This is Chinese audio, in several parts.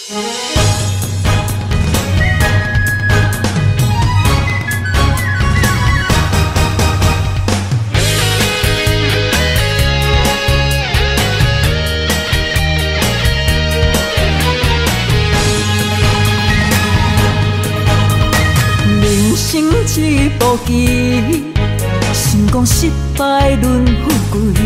一步棋，成功失败轮富贵，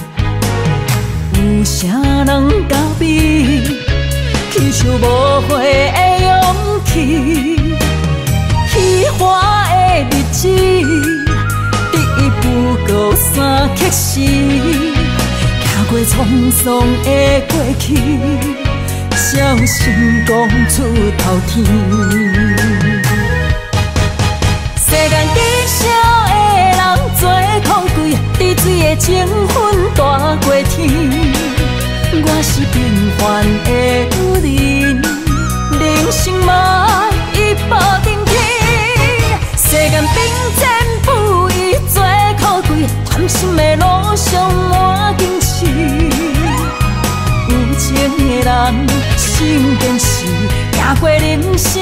有啥人交比？去手无花的勇气，虚华的日子，第一步过三刻时，行过沧桑的过去，小心讲出头天。世间极少的人做空贵，滴水的情分大过天。我是平凡的女人，人生嘛一步登天。世间并肩不易做苦贵，贪心的路上满荆棘。有情的人心坚实，行过人生。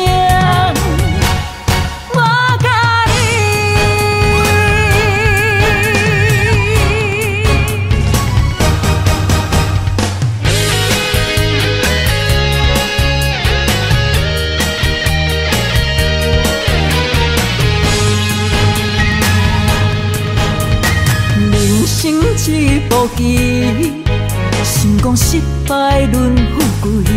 一步棋，成功失败轮富贵，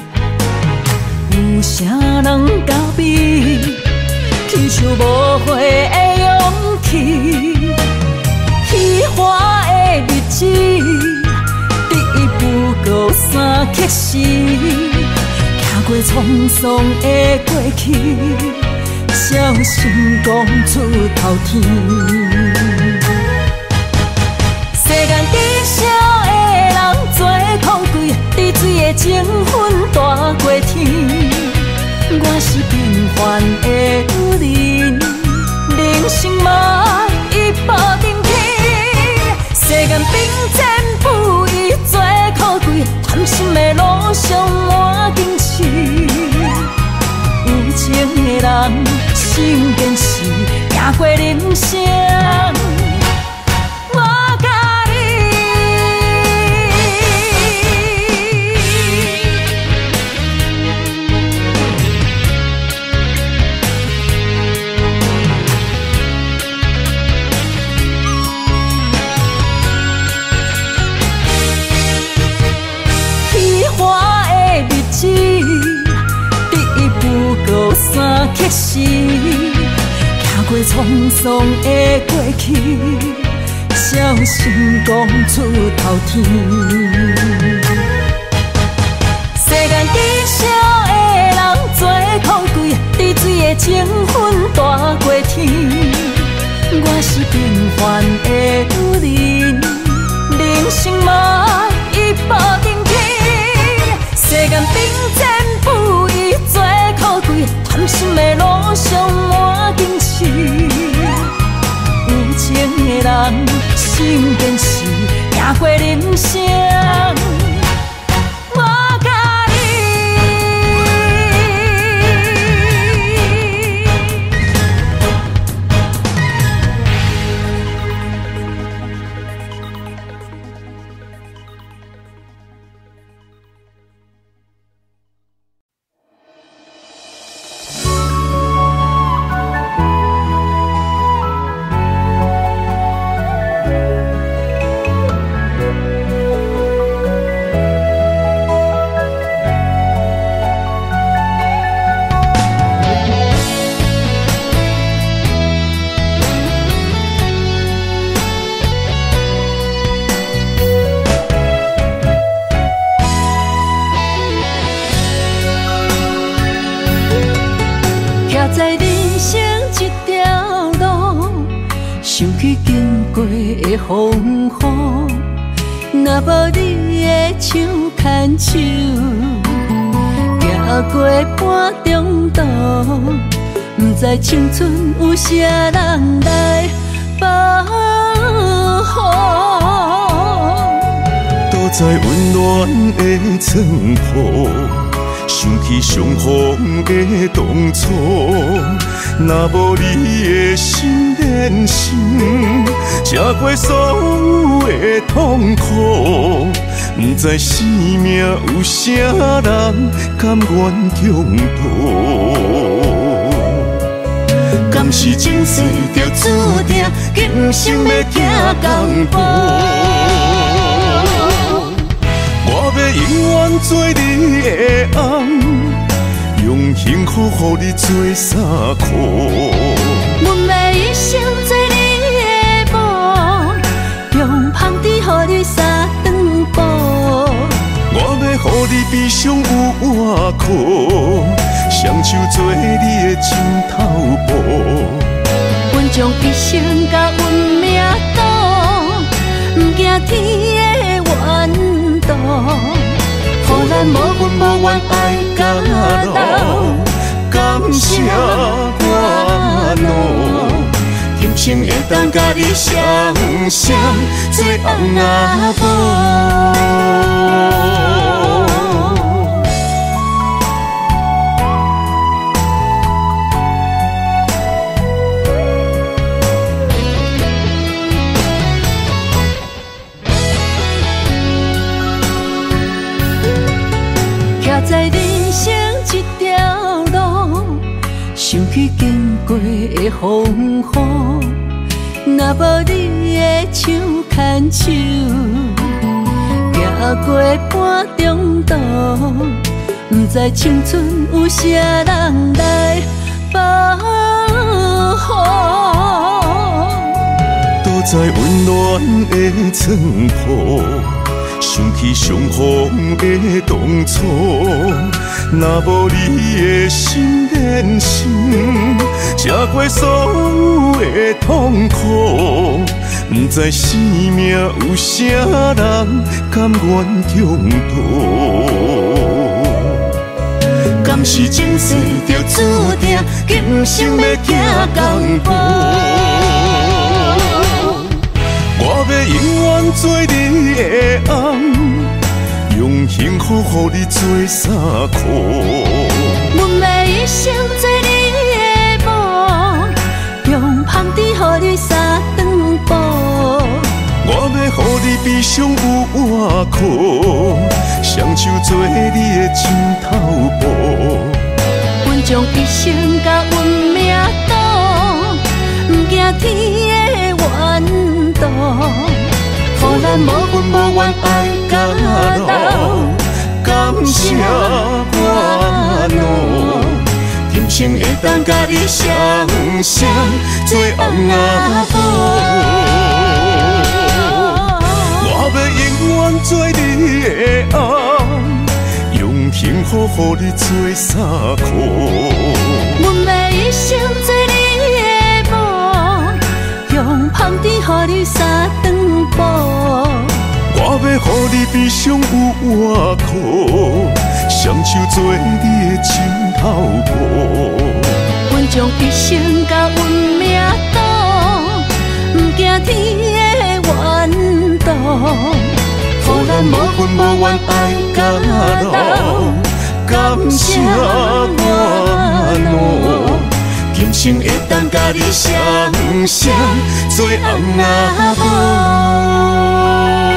有啥人交比？去手无花的勇气，虚华的日子，第一步过三刻时，行过沧桑的过去，小心讲出头天。世间极少的人做空贵，滴水的情分大过天。我是平凡的女人，人生嘛一步登天。世间并肩不易做苦贵，贪心的路上满荆棘。有情的人心坚实，行过人生。三刻时，行过沧桑的过去，小心讲出头天。世间极少的人做空贵，滴水的情分大过天。我是平凡的女人，人生嘛一步登天。世间并肩不易做苦贵，贪心的路上满荆棘。有情的人心坚实，行过人生。风雨，若无你的手牵手，行过半中途，不知青春有啥人来保护。 躲在温暖的床铺，想想起相逢的当初，若无你的心连心，吃过所有的痛苦，不知生命有啥人甘愿共度。敢是前世就注定，今生要行共步。我要永远做你的翁，用幸福予你做衫裤。 阮要一生做你的某，用香纸予你三顿补。 我要予你悲伤有倚靠，双手做你的枕头布。 阮将一生甲运命赌，不惊天的怨妒。予咱无怨无怨爱甲老，感谢我路。今生会当甲你双双做翁仔某。在人生这条路，想起经过的风雨，若无你的手牵手，行过半中途，不知青春有啥人来保护。 躲在温暖的床铺，想起相逢的当初，若无你的心连心，吃过所有的痛苦，不知生命有啥人甘愿共度。敢是前世就注定，今生要行共步。我要永远做你的翁，用幸福予你做衫裤。 阮要一生做你的某，用香纸予你三顿补。 我要予你悲伤有倚靠，双手做你的枕头布。 阮将一生甲运命赌，不惊天的怨妒。予咱无怨无怨爱甲老，感谢我路。今生会当甲你双双做翁仔某。 我要永远做你的翁，用幸福予你做衫裤。 阮要一生做你的某，用香纸予你三顿补。 我要予你悲伤有倚靠，双手做你的枕头布。 阮将一生甲运命赌，不惊天的怨妒。予咱无怨无怨爱甲老，感谢我路。今生会当甲你双双做翁仔某。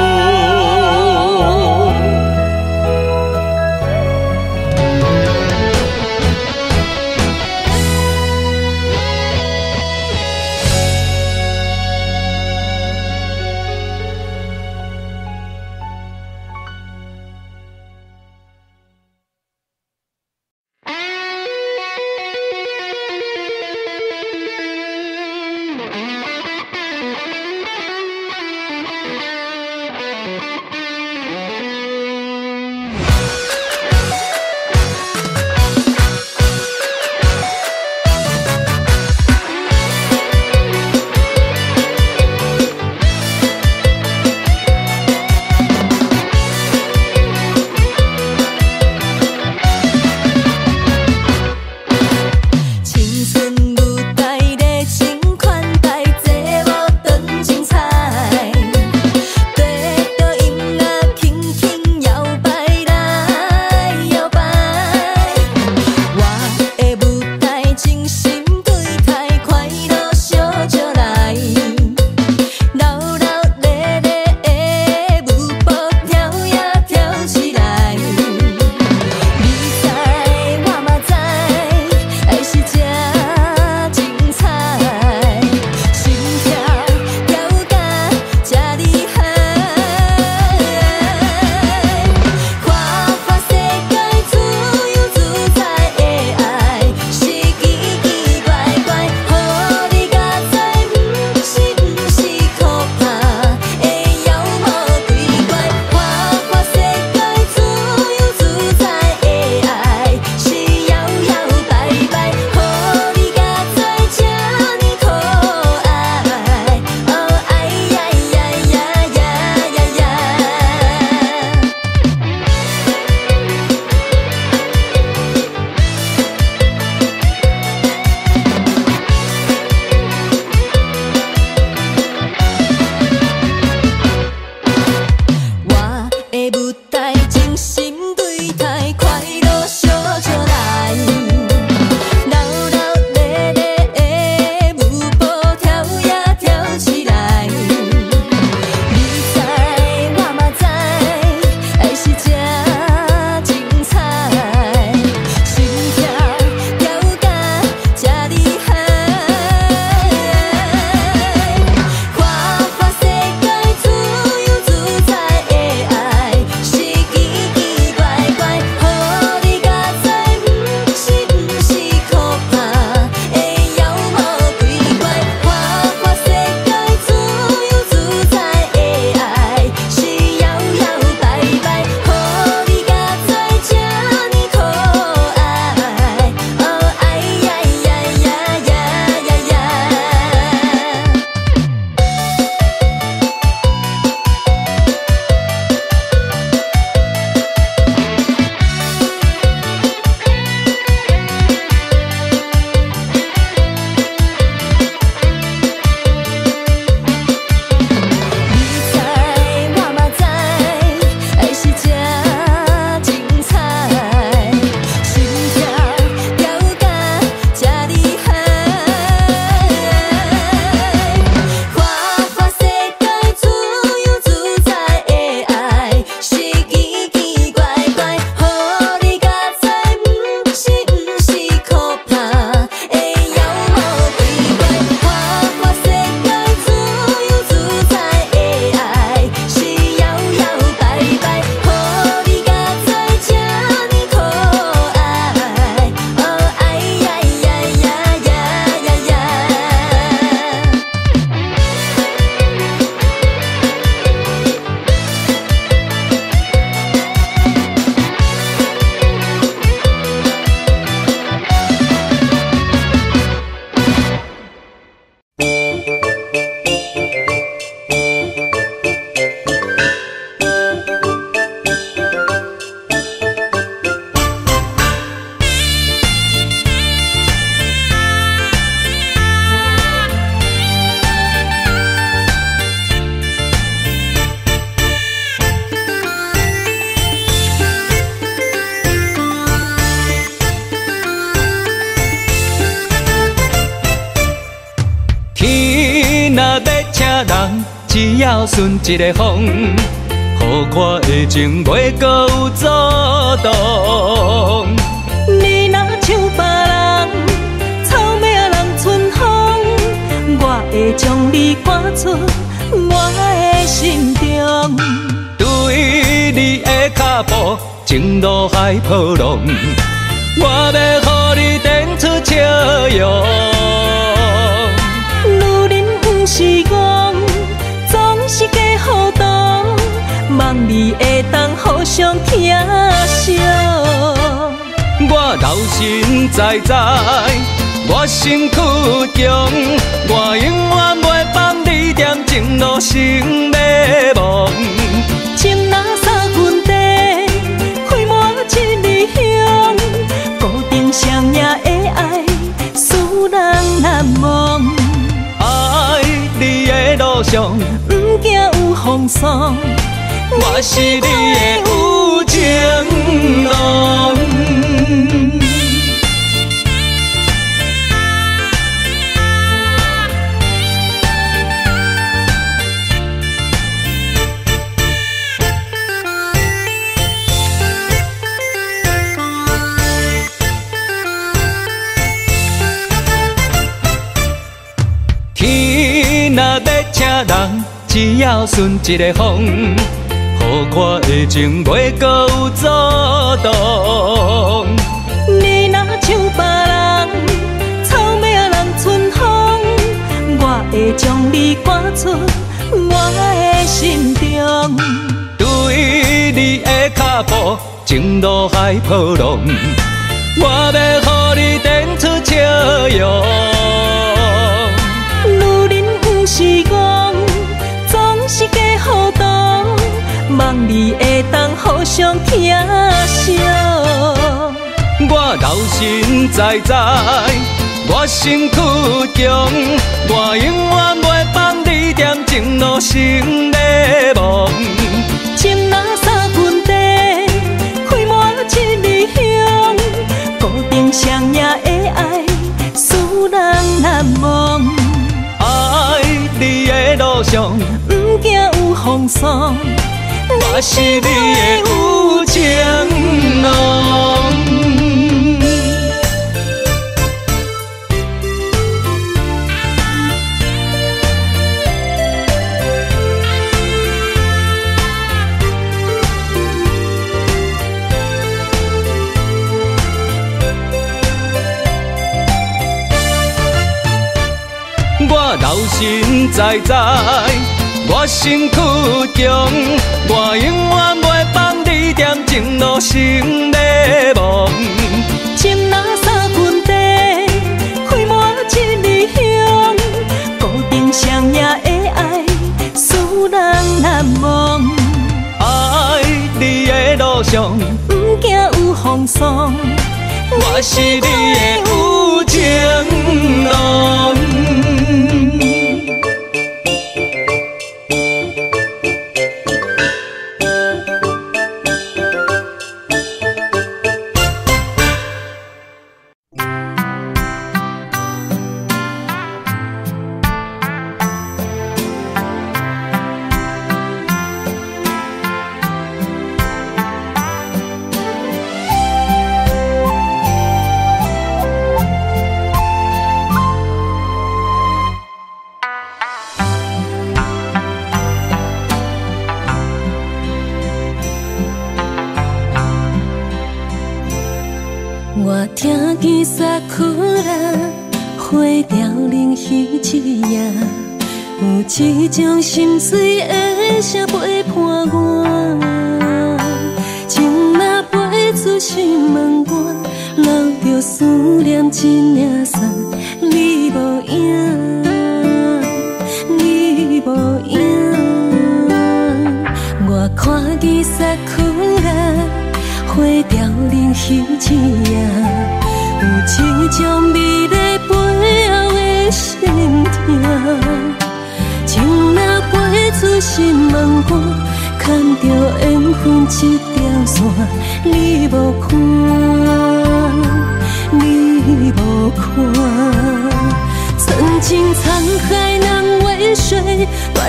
人，只要顺一个风，予我的情袂搁有阻挡。 你若像别人，草莓啊人春风，我会将你赶出我的心中。 对你的脚步，情路海波浪，我要予你展出笑容。 女人不是戆，总是假糊涂，望你会当互相疼惜。 我老实在在，我身躯强，我永远袂放你踮情路成迷惘。 情若三分地，开满一里香，固定双赢的爱，使人难忘。 爱你的路上， 不惊有风霜， 我是你的有情郎。天若要请人，只要顺一个风，予我的情袂搁有阻挡。 你若像别人，草莓啊人春风，我会将你赶出我的心中。 对你的脚步，情路海波浪，我要予你展出笑容。 女人不是戆，总是假糊涂，望你会当互相疼惜。 我老实在在，我身躯强，我永远袂放你踮情路成迷惘。 情若三分地，开满一里香，固定双赢的爱，使人难忘。 爱你的路上， 不惊有风霜， 我是你的有情郎。我老实在在，我身躯强，我永远袂放你踮情路成迷惘。 情若三分地，开满一里香，固定双赢的爱，使人难忘。 爱你的路上， 不惊有风霜， 我是你的有情郎。 我听见萨库拉花凋零彼一夜，有一种心碎的声陪伴我。情若飞出心门外，留着思念一领伞，你无影，你无影。我看见萨库拉花凋零彼一夜，有一种美丽背后的心痛。情若飞出心门外，牵着缘分一条线，你无看，你无看。曾经沧海难为水，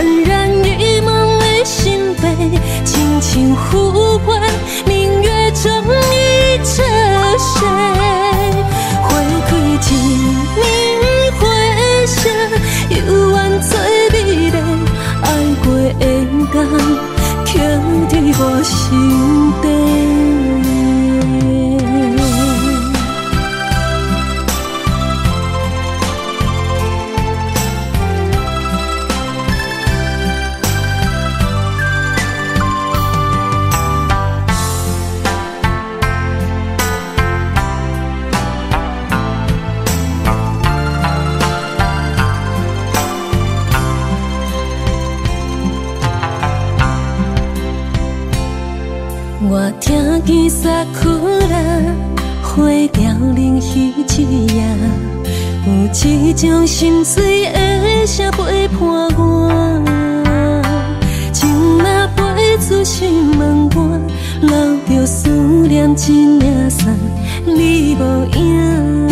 萨库拉，花凋零彼一夜，有一种心碎的声陪伴我。情若飞出心门外，留着思念一领伞，你无影，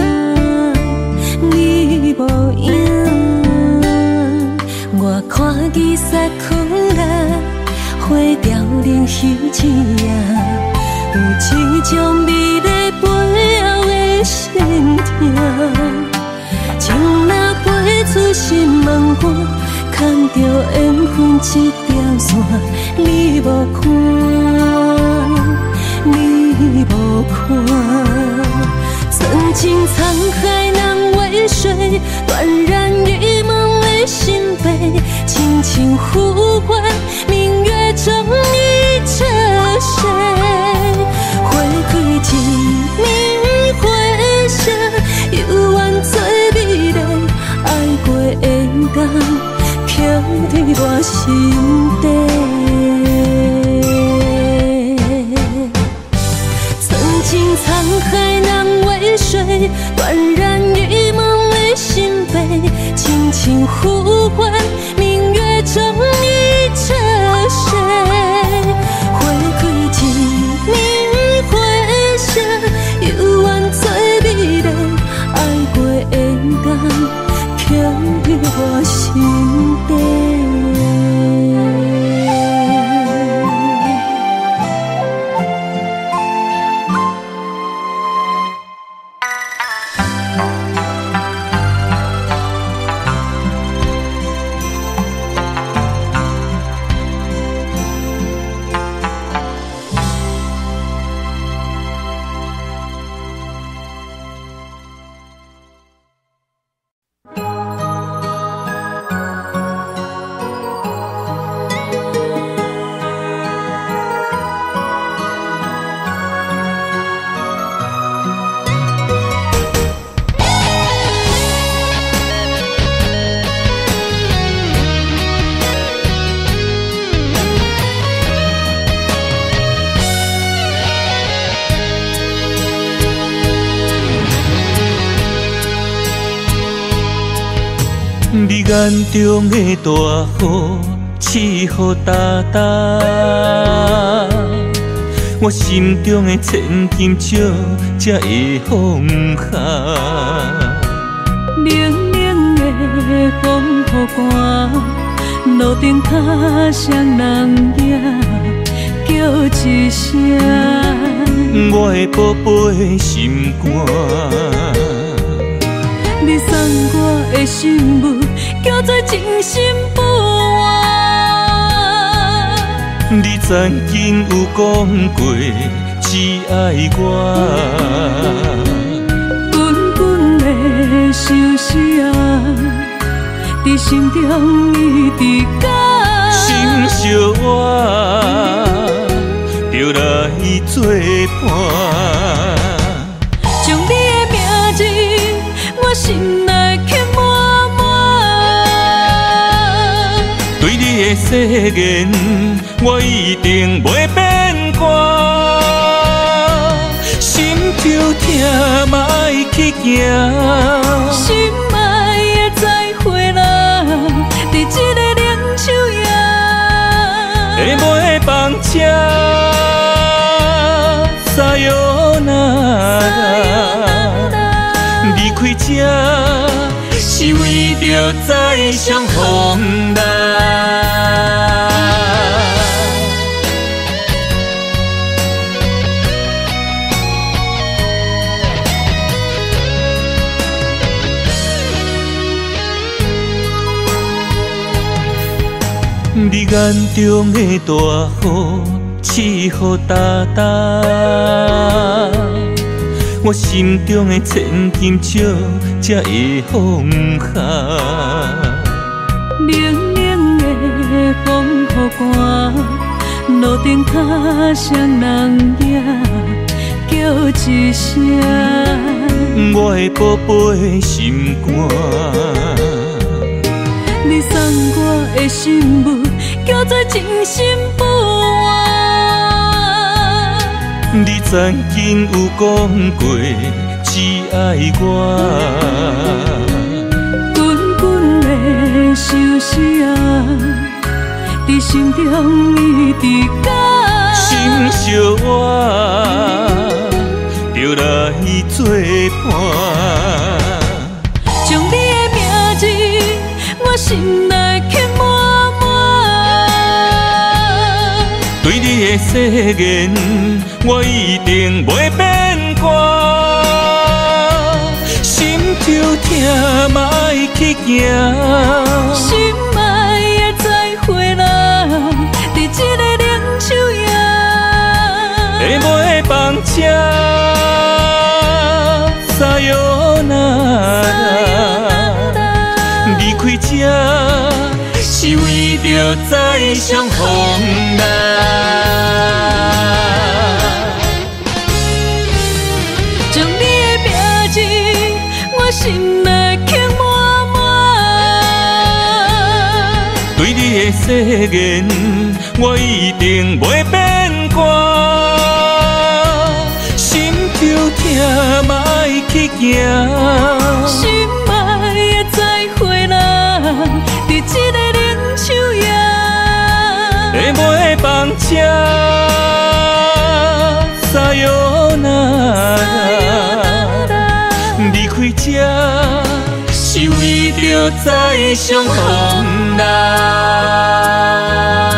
你无影。我看见萨库拉，花凋零彼一夜，有一种美丽背后的心痛。情若飞出心门外，牵着缘分一条线，你无看，你无看。曾经沧海难为水，断然郁闷的心扉，轻轻呼唤，明月中你侧谁？花开一年回声，犹原最美丽，爱过的感，刻在我心底。曾经沧海难为水，断然郁闷的心扉，轻轻呼唤，明月中你侧谁？花开一年回声，犹原最美丽，爱过的感，刻在我心底。 你眼中的大雨，赐予大大，我心中的千金石才会放下。 冷冷的风雨寒，路顶脚双人影，叫一声， 我的宝贝心肝。 你送我的信物，叫做真心不换。 你曾经有讲过只爱我， 滚滚的相思啊，在心中一直讲。 心相换，就来作伴。 将你的名字，我心内刻满满。 对你的誓言，我一定袂变卦。心就痛嘛爱去行， 心爱的再会啦，在这个冷秋夜， 会袂放车，撒哟那离开这，是为着再相逢来。你眼中的大雨，赐予大大，我心中的千金石才会放下。 冷冷的风雨寒，路顶脚双人影，叫一声， 我的宝贝心肝。 你送我的信物，叫做真心不换。 你曾经有讲过只爱我， 滚滚的相思啊，伫心中一直甲心相换，就来作伴。 将你的名字我心内刻满满， 对你的誓言，我一定袂变卦。心就痛嘛爱去行， 心爱的再会啦，伫这个冷秋夜， 会袂放车，撒哟那拉，离开这是为着再相逢啦。 将你的名字我心内刻满满， 对你的誓言，我一定袂变卦。心就痛嘛爱去行， 心爱的再会啦，伫这个冷秋夜， 会袂放车，撒哟那拉，离开这是为着再相逢啦。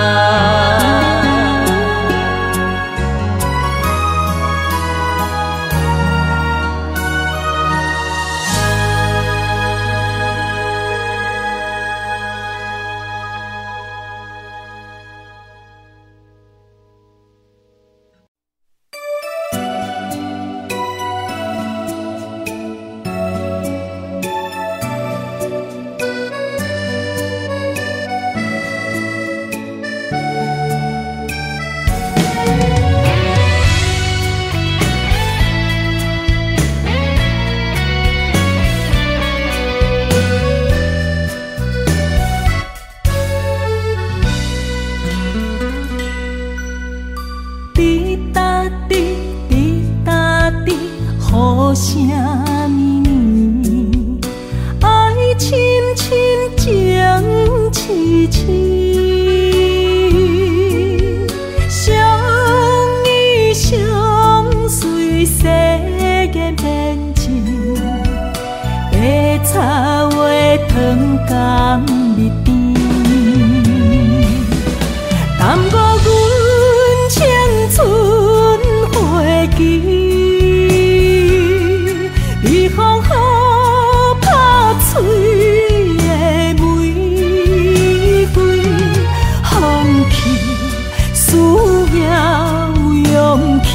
为什么爱深深情痴痴，相依相随世间变情，白插花糖甘蜜甜，耽误阮青春花期。风雨拍碎的玫瑰，放弃需要勇气。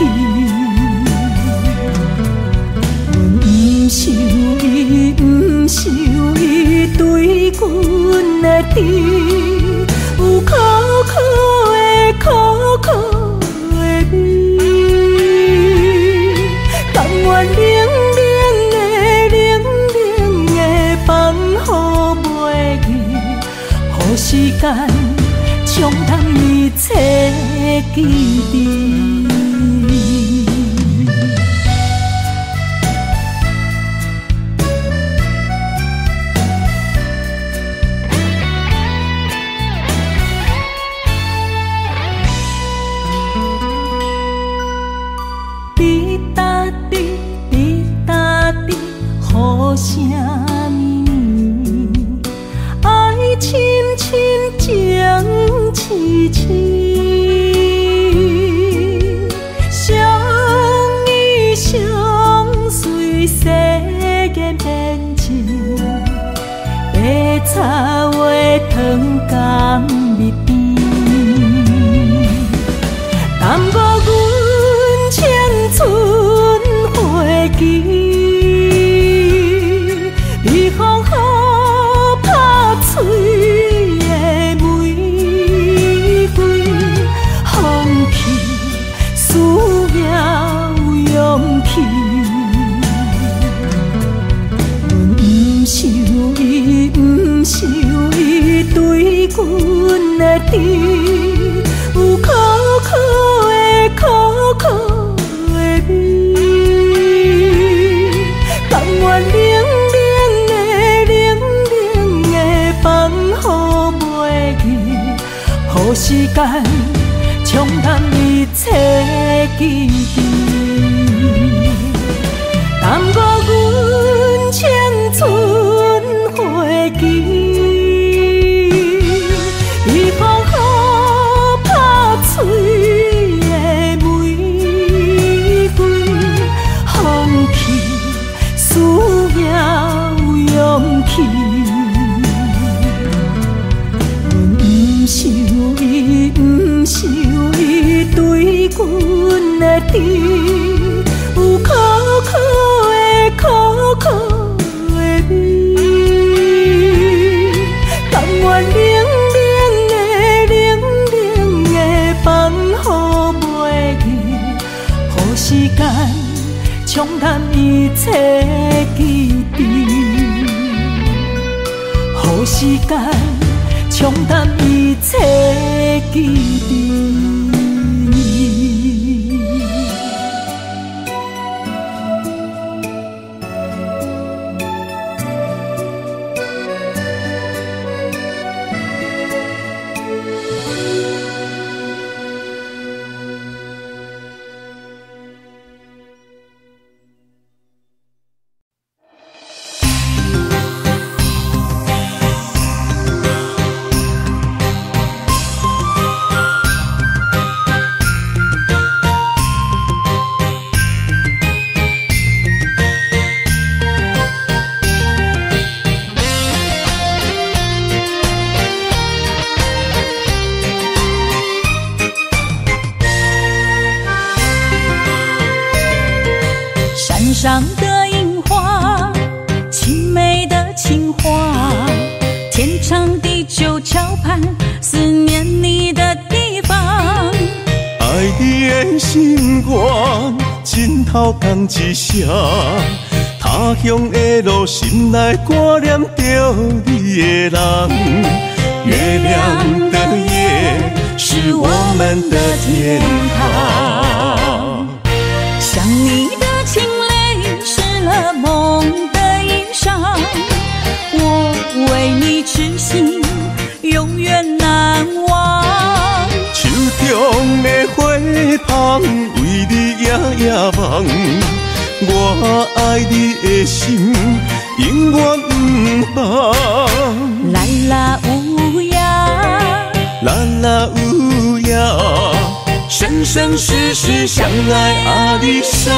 阮不想伊，不想伊对阮的甜，有苦苦的苦苦的味，甘愿冷。时间冲淡一切记忆，滴答滴，滴答滴，雨声。深深情痴痴，相依相随世间变情，白插花糖甘蜜甜，耽误阮青春花期。阮不想伊对阮的甜， 间冲淡一切记忆，淡薄阮青春花期，伊风雨拍碎的玫瑰，放弃需要勇气。不想伊对阮的甜，有苦苦的苦苦的味，甘愿冷冷的放予袂记，予时间冲淡一切记忆，予时间冲淡一切记忆。上的樱花，青梅的情话，天长地久桥畔，思念你的地方。 爱你的心愿，枕头讲一声，他乡的路，心内挂念着你的人。月亮的夜，是我们的天堂。 想你的情泪湿了梦的衣裳，我为你痴心，永远难忘。 手中的花香，为你夜夜梦。我爱你的心，永远不放。 啦啦乌鸦， 啦啦乌鸦，生生世世相爱阿里山。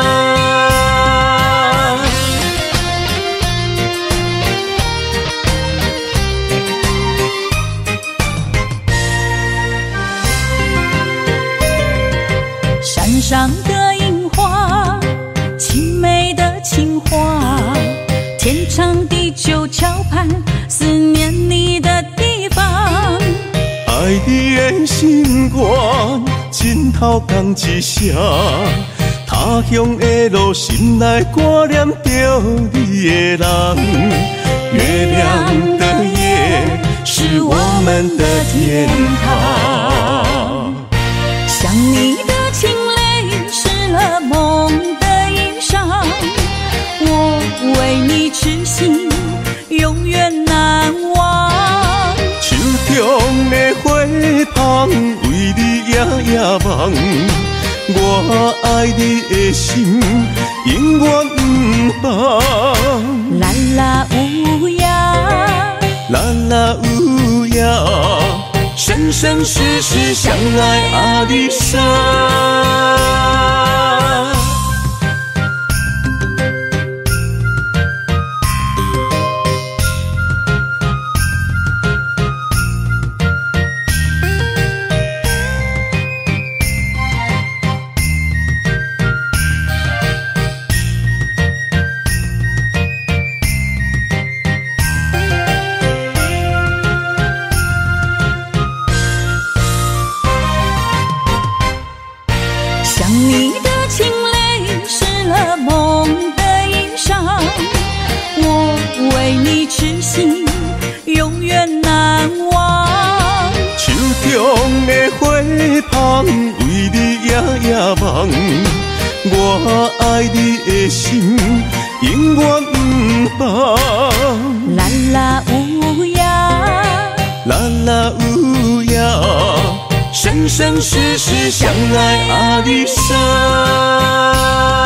山上的樱花，青梅的情话，天长地久桥畔，思念你的地方。 爱你的心愿，枕头讲一声，他乡的路，心内挂念着你的人。月亮的夜，是我们的天堂。 想你的情泪湿了梦的衣裳，我为你痴心，永远难忘。 手中的花香，为你夜夜梦。我爱你的心，永远不放。 啦啦乌鸦， 啦啦乌鸦，生生世世相爱阿里山。 想你的情泪湿了梦的衣裳，我为你痴心，永远难忘。 手中的花香，为你夜夜梦。我爱你的心，永远不放。 啦啦乌鸦， 啦啦乌鸦， 生生世世相爱阿里山。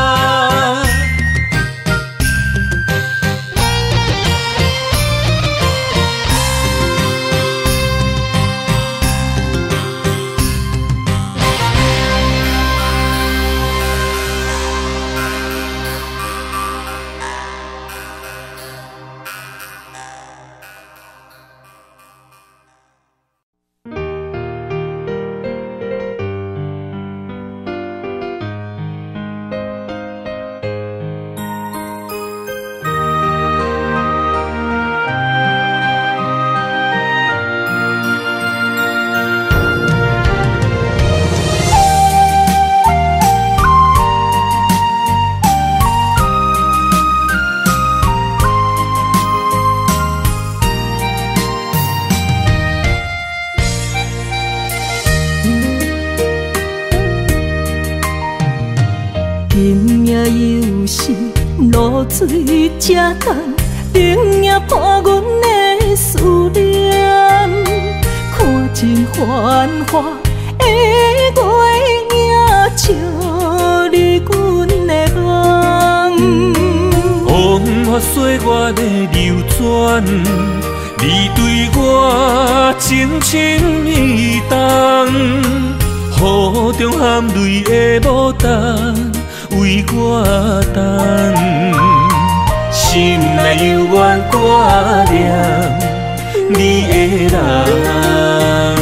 露水这重，冷也破阮的思念。看尽繁华的月影，照你阮的梦。 风花雪月的流转，你对我真情意重，雨中含泪的牡丹。为我等，心内犹原挂念你的人，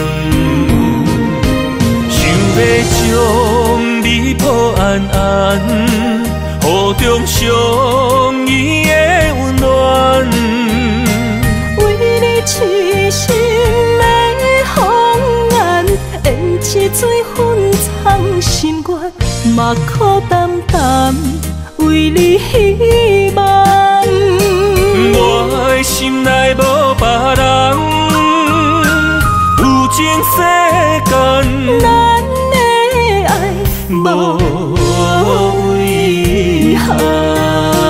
想要将你抱安安，雨中相依的温暖， 为你痴心的红颜，胭脂水粉藏心愿。嘛苦淡淡，为你希望。 我的心内无别人，有情世间， 咱的爱无遗憾。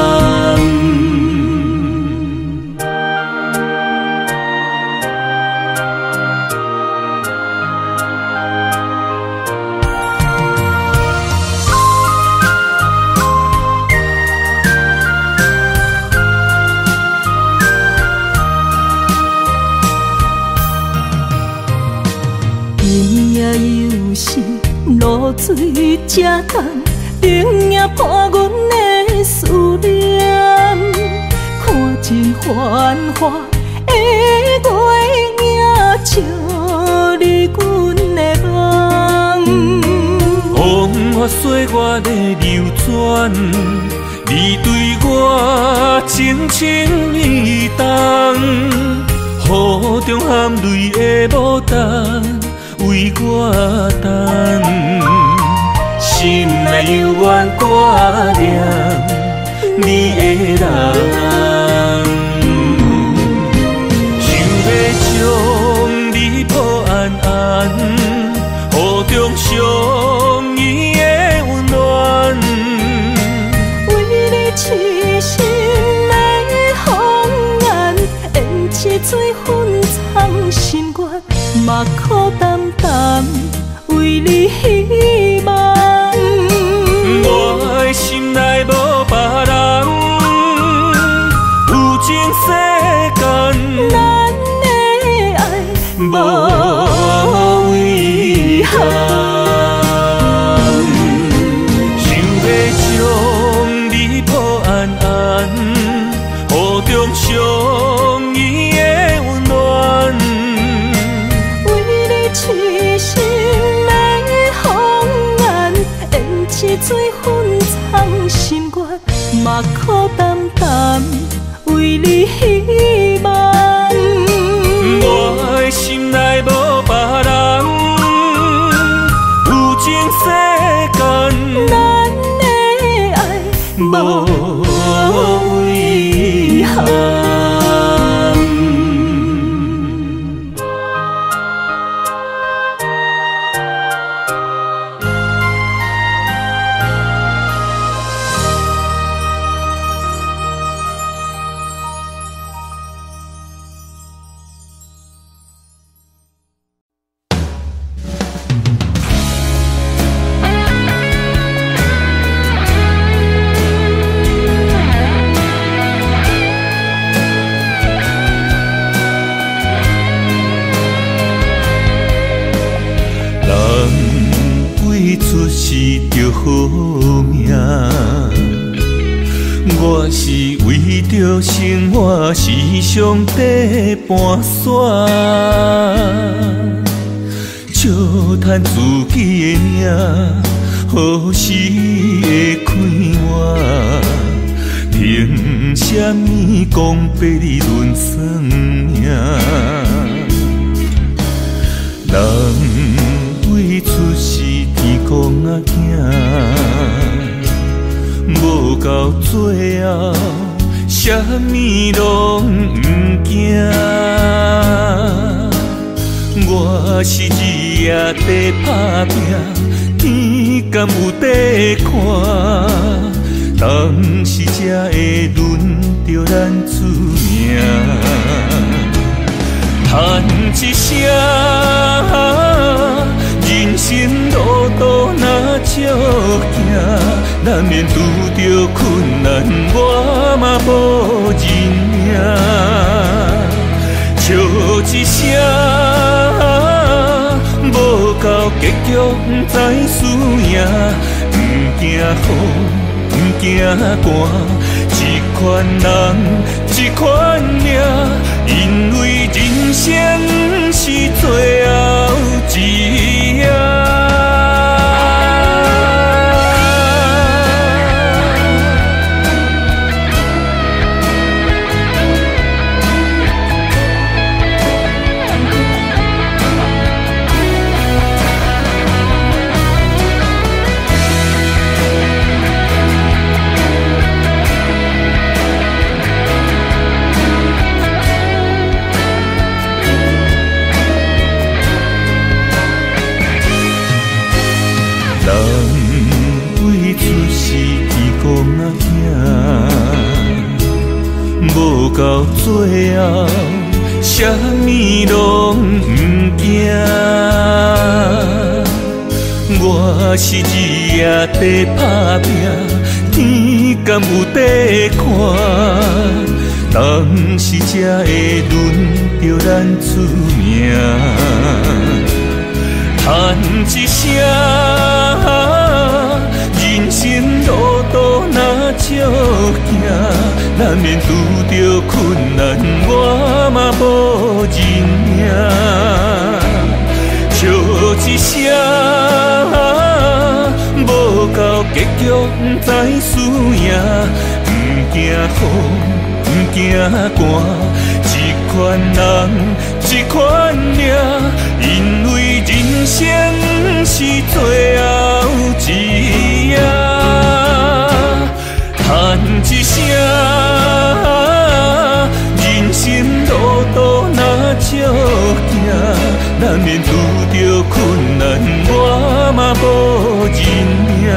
露水这重，冷也破阮的思念。看尽繁华的月影，照你阮的梦。 风花雪月的流转，你对我真情意重，雨中含泪的牡丹。为我等，心内犹原挂念你的人，想要将你抱安安，雨中相依的温暖， 为你痴心的红颜，胭脂水粉藏心愿。嘛苦淡淡，为你希望。 我的心内无别人，有情世间， 咱的爱无遗憾。 想要将你抱安安，雨中相依的温暖。 痴心的红颜，胭脂水粉藏心愿。嘛苦淡淡，为你希望。 我的心内无别人，有情世间， 咱的爱无遗憾。 着生活是上帝盘算，笑叹自己的命，何时会开换？凭什么讲白日论算命？人为出世天公仔囝，无到最后，啥物拢毋惊。我是日夜在打拼，天敢有在看？当时才会轮着咱出名，叹一声，人生路途若照行，难免拄着困难，我嘛无认命。笑一声，无到结局不知输赢，不惊雨。不惊寒，一款人，一款命，因为人生是最后一夜。无到最后，啥物拢毋惊。我是日夜在打拼，天敢有在看？当时才会轮着咱出名，叹一声。人生路途若照行，难免拄着困难，我嘛无认命。笑一声，无到结局不知输赢，不惊雨，不惊寒，一款人，一款命，因为人生是最后一夜。叹一声，人生路途若照行，难免拄着困难，我嘛无认命。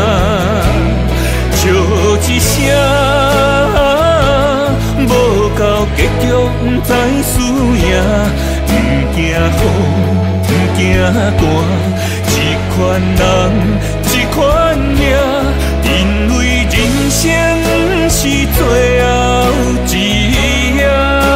笑一声，无到结局不知输赢，不惊雨，不惊寒，一款人，一款命，因为人生是最后一夜。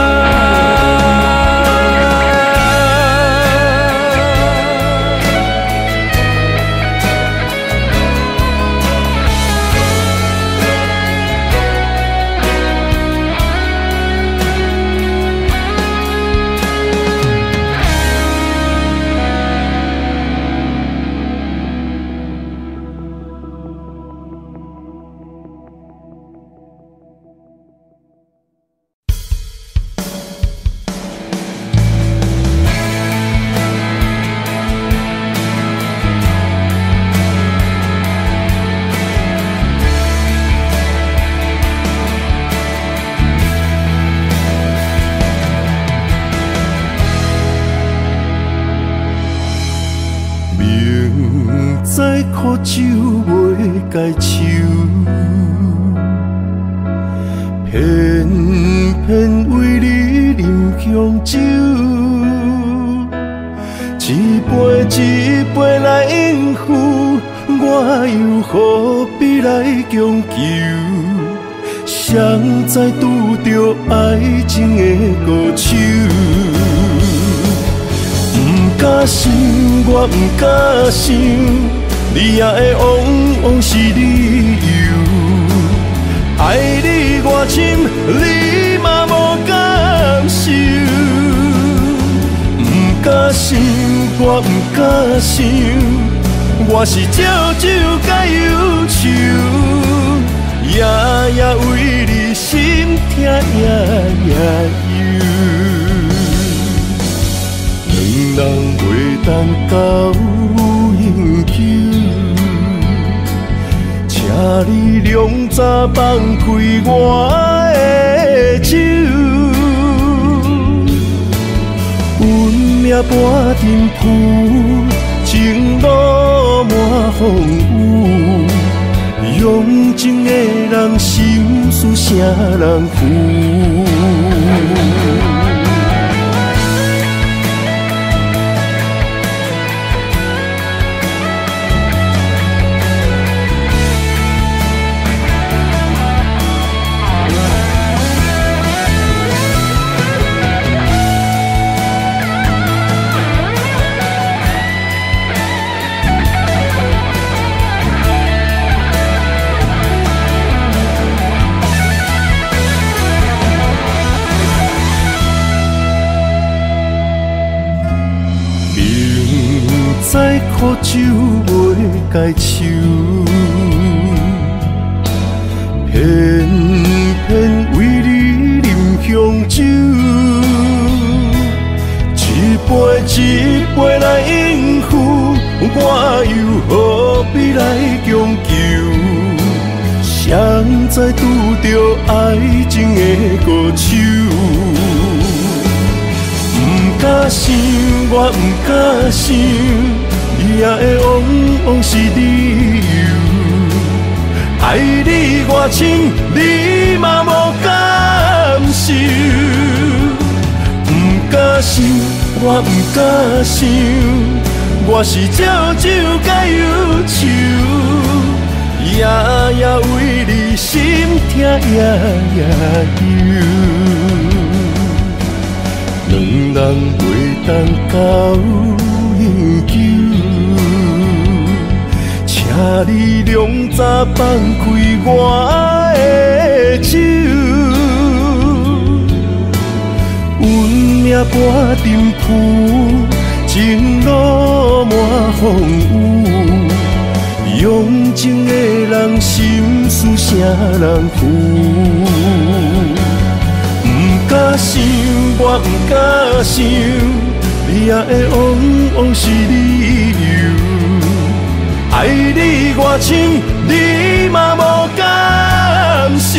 苦酒袂解愁，偏偏为你饮香酒，一杯一杯来应付，我又何必来强求？谁知拄着爱情的高手，不敢想，我不敢想。你也会往往是理由，爱你我我深，你嘛无感受。不敢想，我不敢想，我是少酒甲忧愁，夜夜为你心痛，夜夜忧。两人袂当交永久，请你两早放开我的手。运命半阵浮，情路满风雨，用情的人心事谁人负？再苦酒袂解愁，偏偏为你饮香酒，一杯一杯来应付，我又何必来强求？谁知拄着爱情的高手？不敢想，我不敢想，你也会往往是理由。爱你偌深，你嘛无感受。不敢想，我不敢想，我是少酒甲忧愁，夜夜为你心痛，夜夜忧。两人袂当交永久，请你两早放开我的手。运命半阵浮，情路满风雨，用情的人心事谁人负？不敢想，我不敢想，你也会往往是理由。爱你偌深，你嘛无感受。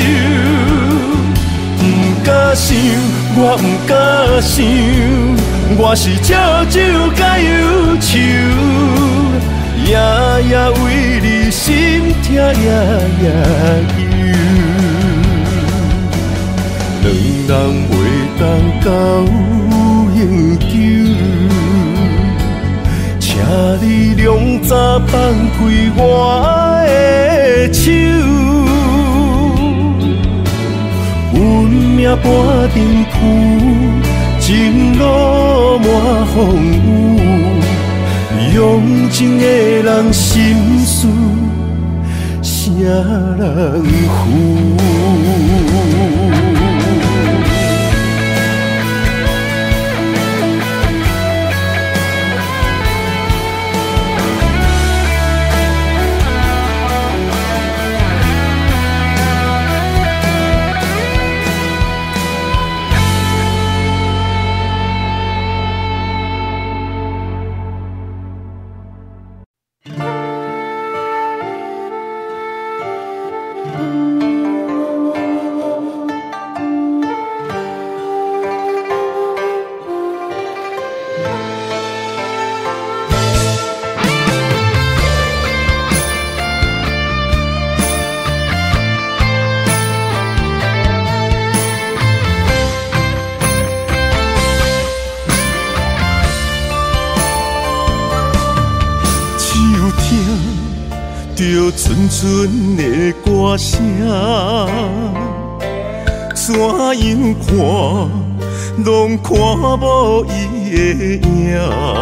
不敢想，我不敢想，我是少酒甲忧愁，夜夜为你心痛，夜夜忧。两人袂当交永久，请你两早放开我的手。运命半阵浮，情路满风雨，用情的人心事谁人负？着纯纯的歌声，怎样看拢看无伊的影。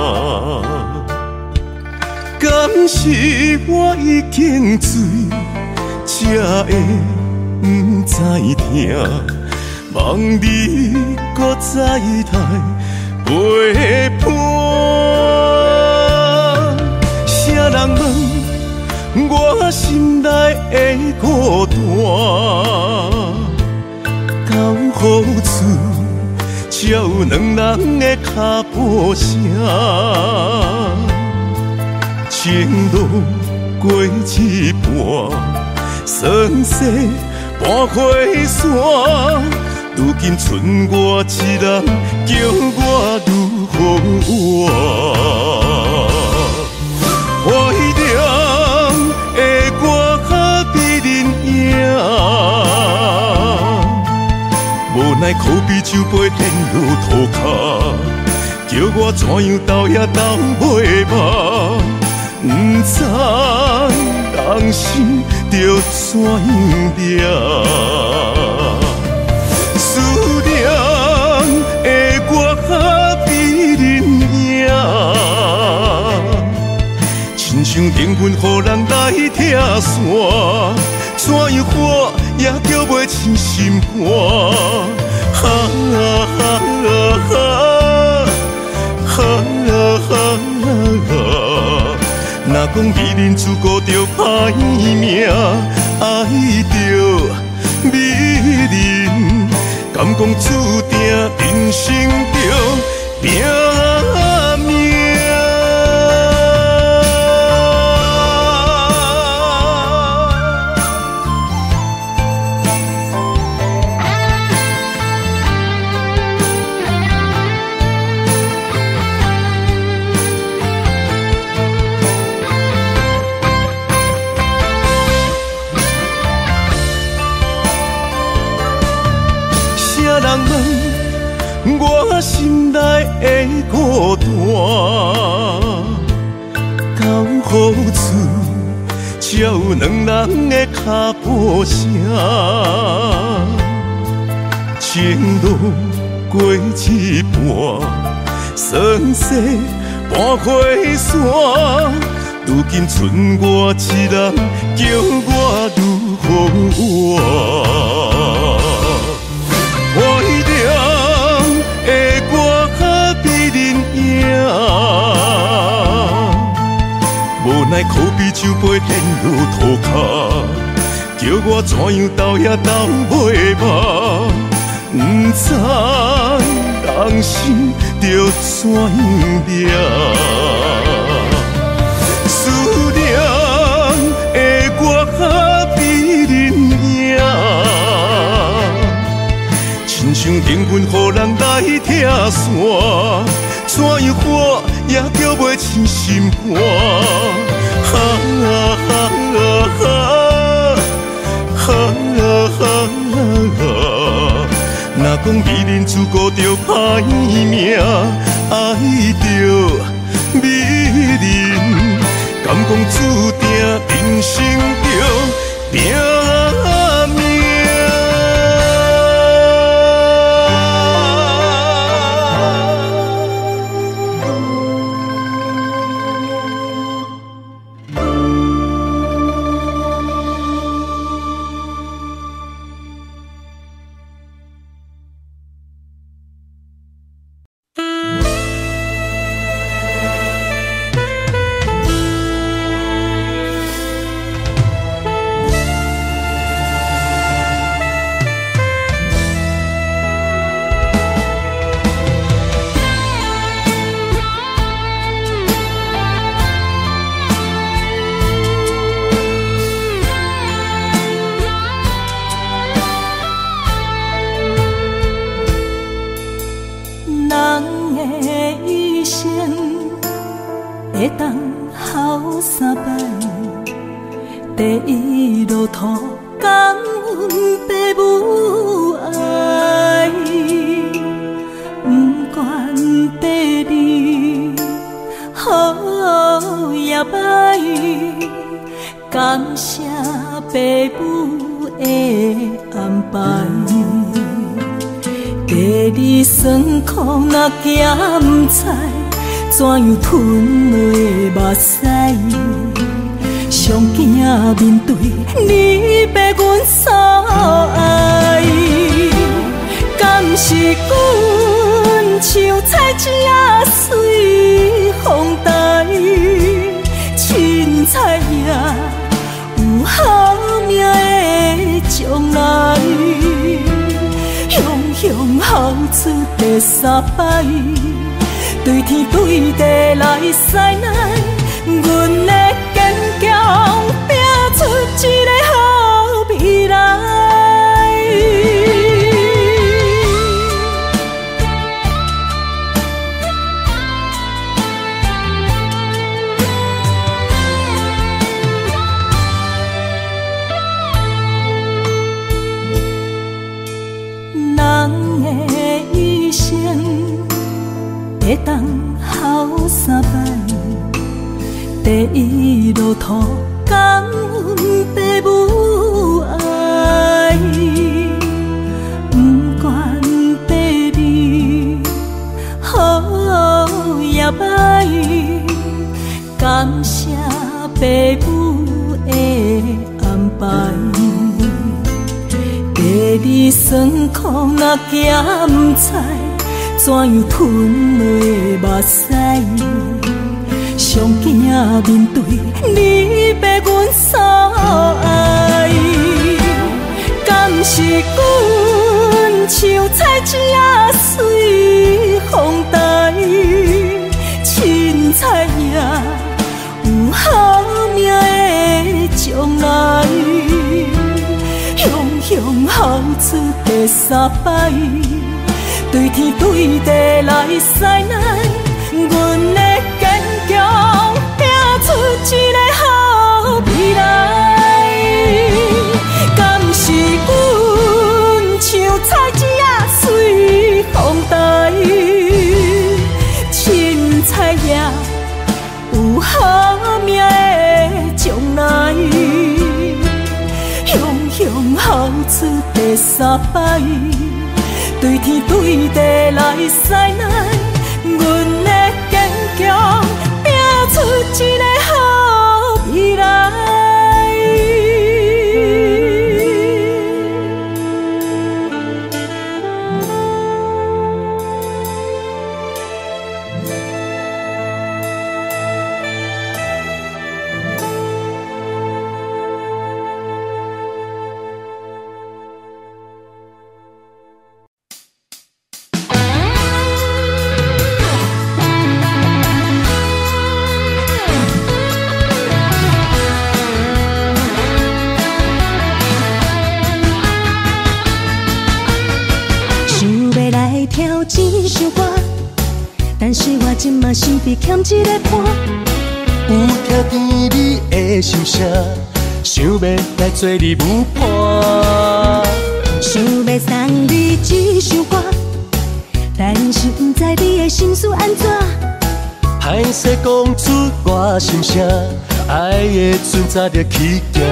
敢是我已经醉，才会不知听，望你搁再来陪伴。啥人问我心内的孤单？到何处才有两人的脚步声？情路过一半。酸涩半花山，如今剩我一人，叫我如何活？怀念的歌较比恁赢，无奈口比酒杯甜如涂骹，叫我怎样斗也斗袂饱，不知人生着怎样掠？思念的我较比恁赢，亲像灵魂予人来拆散，怎样活也叫袂清心肝。哈哈哈哈哈！若讲美人自古着歹命，爱着美人，敢讲注定人生着拼命？我心内的孤单，到何处才有两人的脚步声？情路过一半，酸涩半花山，如今剩我一人，叫我如何活？怀念的歌较比恁赢，无奈口比酒杯甜如涂骹，叫我怎样斗也斗袂饱，不知人生着怎样掠？思念的歌较比恁赢，亲像灵魂予人来拆散，怎样活也叫袂清心肝。哈哈哈！若讲美人自古着歹命，爱着美人，敢讲注定人生着拼命？ 会当哭三摆，第一路途感阮爸母爱，不管第二好也歹，感谢爸母的安排。第二酸苦若咸菜，怎样吞落目屎？上惊面对你爸阮所爱。 向后出第三摆，对天对地来西南，阮的坚强拼出一个好未来。会当好三摆，第一路途感恩父母爱，不管爸味好也歹，感谢父母的安排。第二酸苦若行不知，怎样吞落目屎？上惊面对你被阮所爱，敢是阮像菜籽仔随风带，凊彩也有好命的将来。向后出第三摆，对天对地来西南，阮的坚强拼出一个好未来。敢是阮像菜籽仔随风带，凊彩也有好命的将来。向后出第三摆，对天对地来西南，阮的坚强拼出一个好未来。一首歌，但是我今嘛身边欠一个伴。 有听见你的心声，想要来做你舞伴。 想要送你一首歌，但是不知你的心思安怎。 歹势讲出我心声，爱的船早就起行。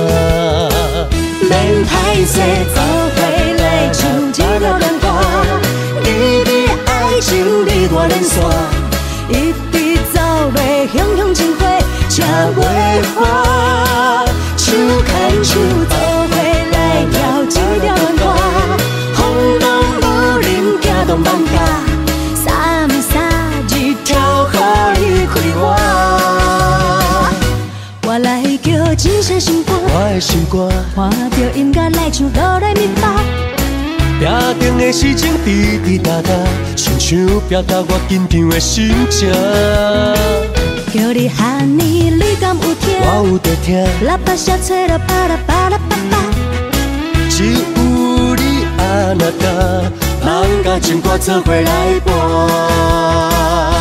免歹势做伙来唱一条恋歌。你的爱情离我连线，一直走落乡乡情花车袂花，手牵手做伙来跳一条恋歌。风浪无人惊动万家，三日跳予你开我。我来叫真声心肝， 我的心肝， 换着音乐来唱落来密码。 拼定的时情滴滴答答，亲像表达我紧张的心情。 叫你喊你，你敢有听？ 我有在听。 喇叭声吹了啪啦啪啦啪啪， 只有你安那搭，人甲情歌做伙来伴。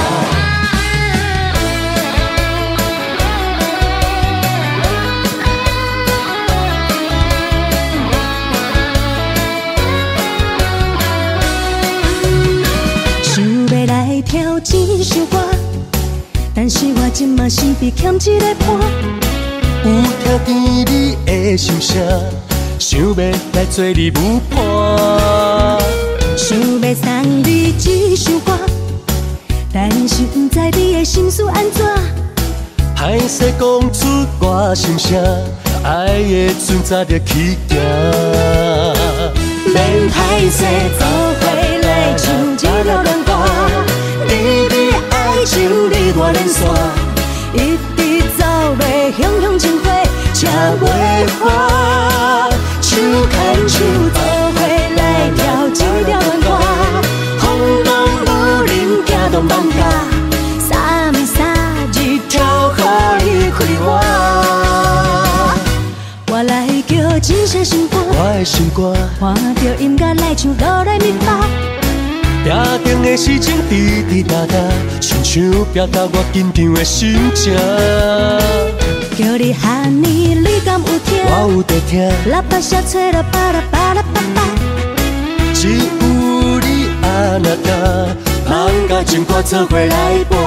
跳一首歌，但是我今嘛身边欠一个伴。 有听见你的心声，想要来做你舞伴。 想要送你一首歌，但是不知你的心思安怎。 歹势讲出我心声，爱的船早就起行。 免歹势做伙来唱一条恋歌。你的爱情离我连线，一直走落乡乡情花车袂花，手牵手做伙来跳一条恋看着音乐来唱哆来咪发。 定定的时钟滴滴答答，亲像表达我紧张的心情。 叫你喊你，你敢有听？ 我有在听， 喇叭声吹啦巴啦巴啦巴巴。 只有你安那搭，人甲情歌做伙来伴。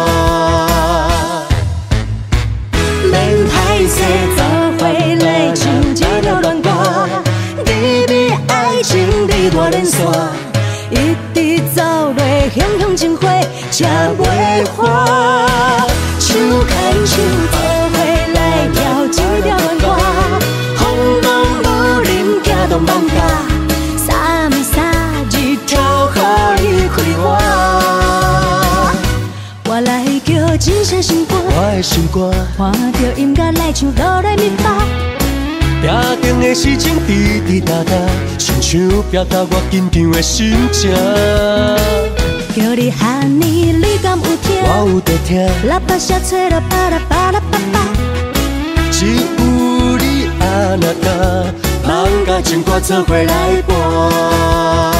免歹势，做伙来唱这条恋歌。甜蜜爱情你我连线，一直走落香香情花，才袂花。手牵手做伙来跳这条恋歌，风浪无临行动放假，3暝3日头予你开花。我来叫真声心肝， 我的心肝， 看着音乐来唱哆来咪发。 定定的时钟滴滴答答，亲像表达我紧张的心情。 叫你喊你，你敢有听？ 我有在听， 喇叭声吹啦巴啦巴啦巴巴。 只有你安那搭，人甲情歌做伙来伴。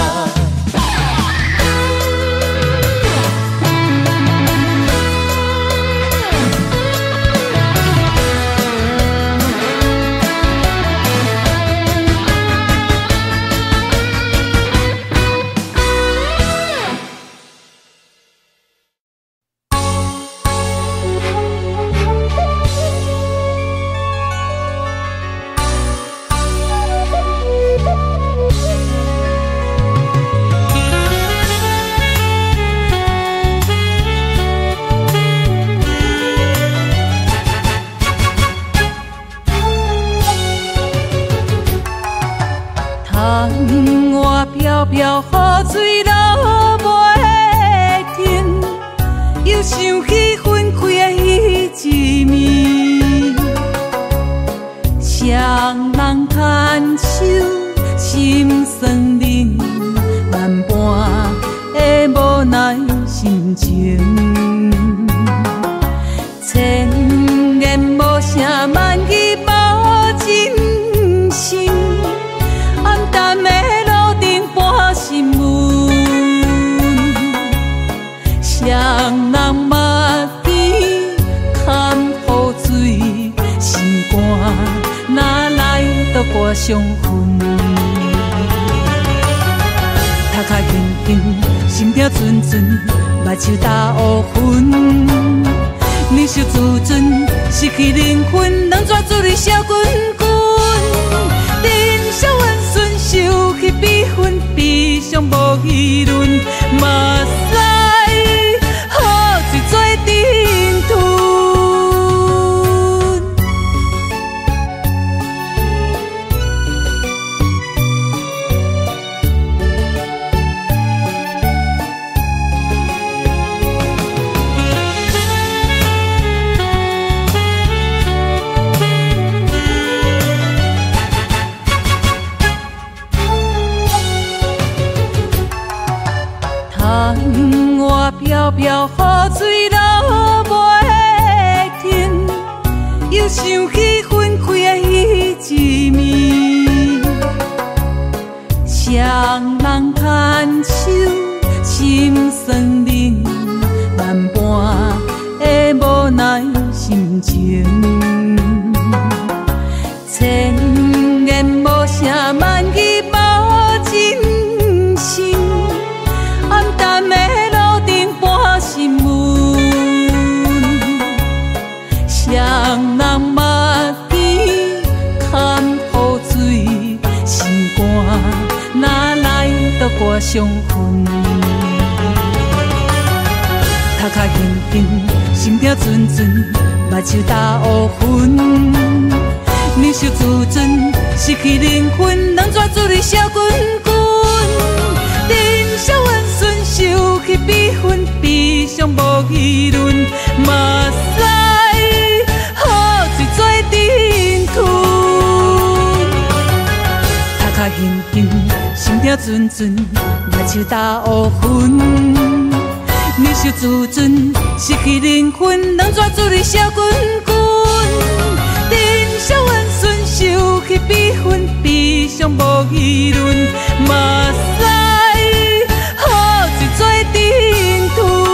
飘雨水流袂停，又想起分开的迄一暝，双人牵手心酸忍，难伴的无奈心情，千言无声，万语无真心，暗淡的新闻，双人嘛见看雨水，心肝哪来得我相分？头壳轻轻，心跳阵阵，目睭打乌云。年少自尊，失去灵魂，能抓住你烧滚滚。人生温顺，收起悲愤，悲伤无议论，嘛使雨水做阵吞。飘飘雨水流袂停，又想起分开的迄一暝，双人牵手心酸忍，难伴的无奈心情，千言无声，万语无真心，暗淡的新闻，双人嘛见看雨水，心肝哪来得我相分？头壳轻轻，心跳阵阵，目睭打乌云。年少自尊，失去灵魂，能抓住你烧滚滚。人生温顺，收起悲愤，悲伤无议论，嘛使雨水做阵吞。头壳轻轻，心跳阵阵，目睭打乌云。年少自尊，失去灵魂，能抓住你烧滚滚。人生温顺，收去比分，悲伤无议论，嘛使好一做阵阵。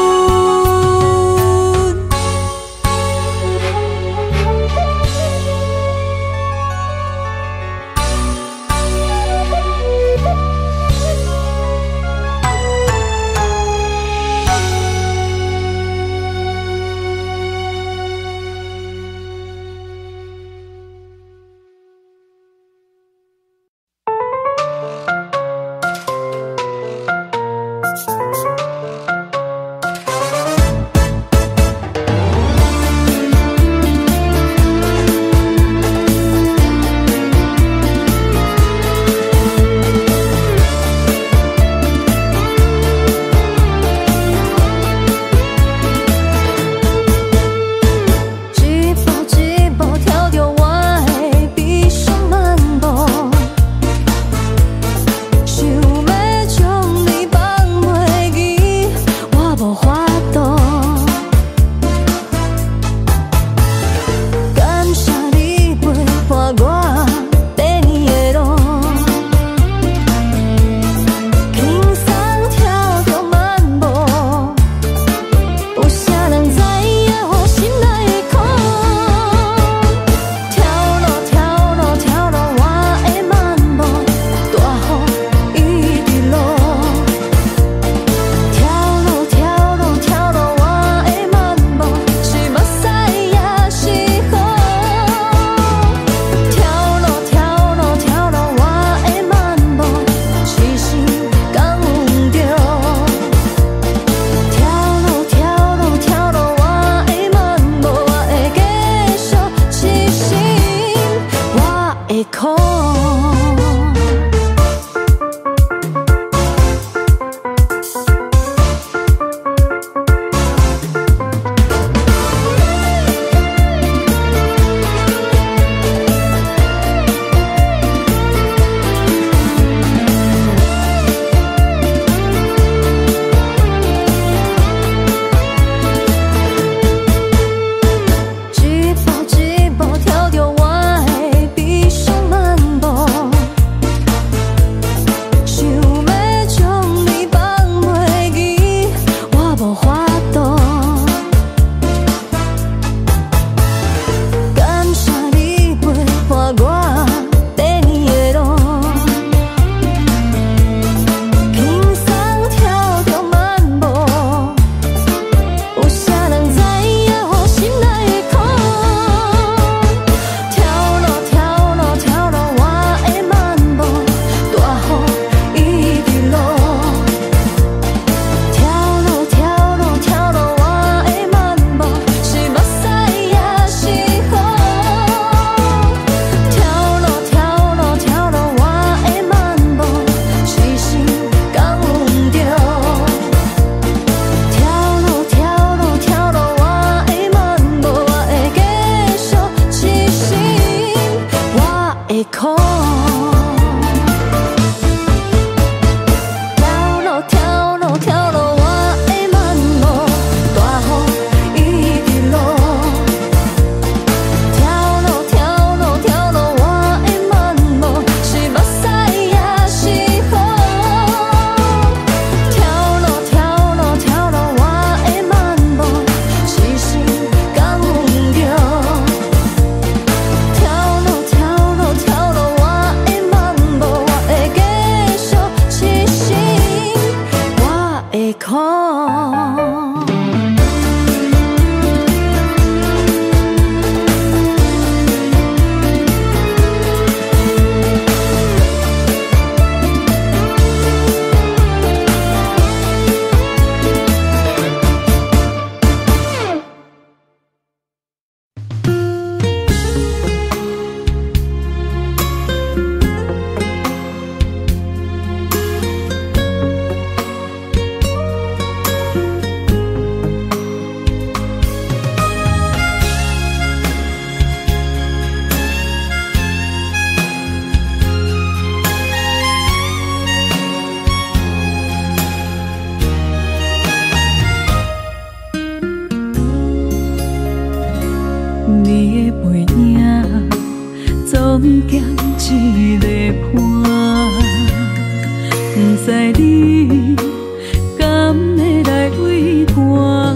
知你敢会来为伴，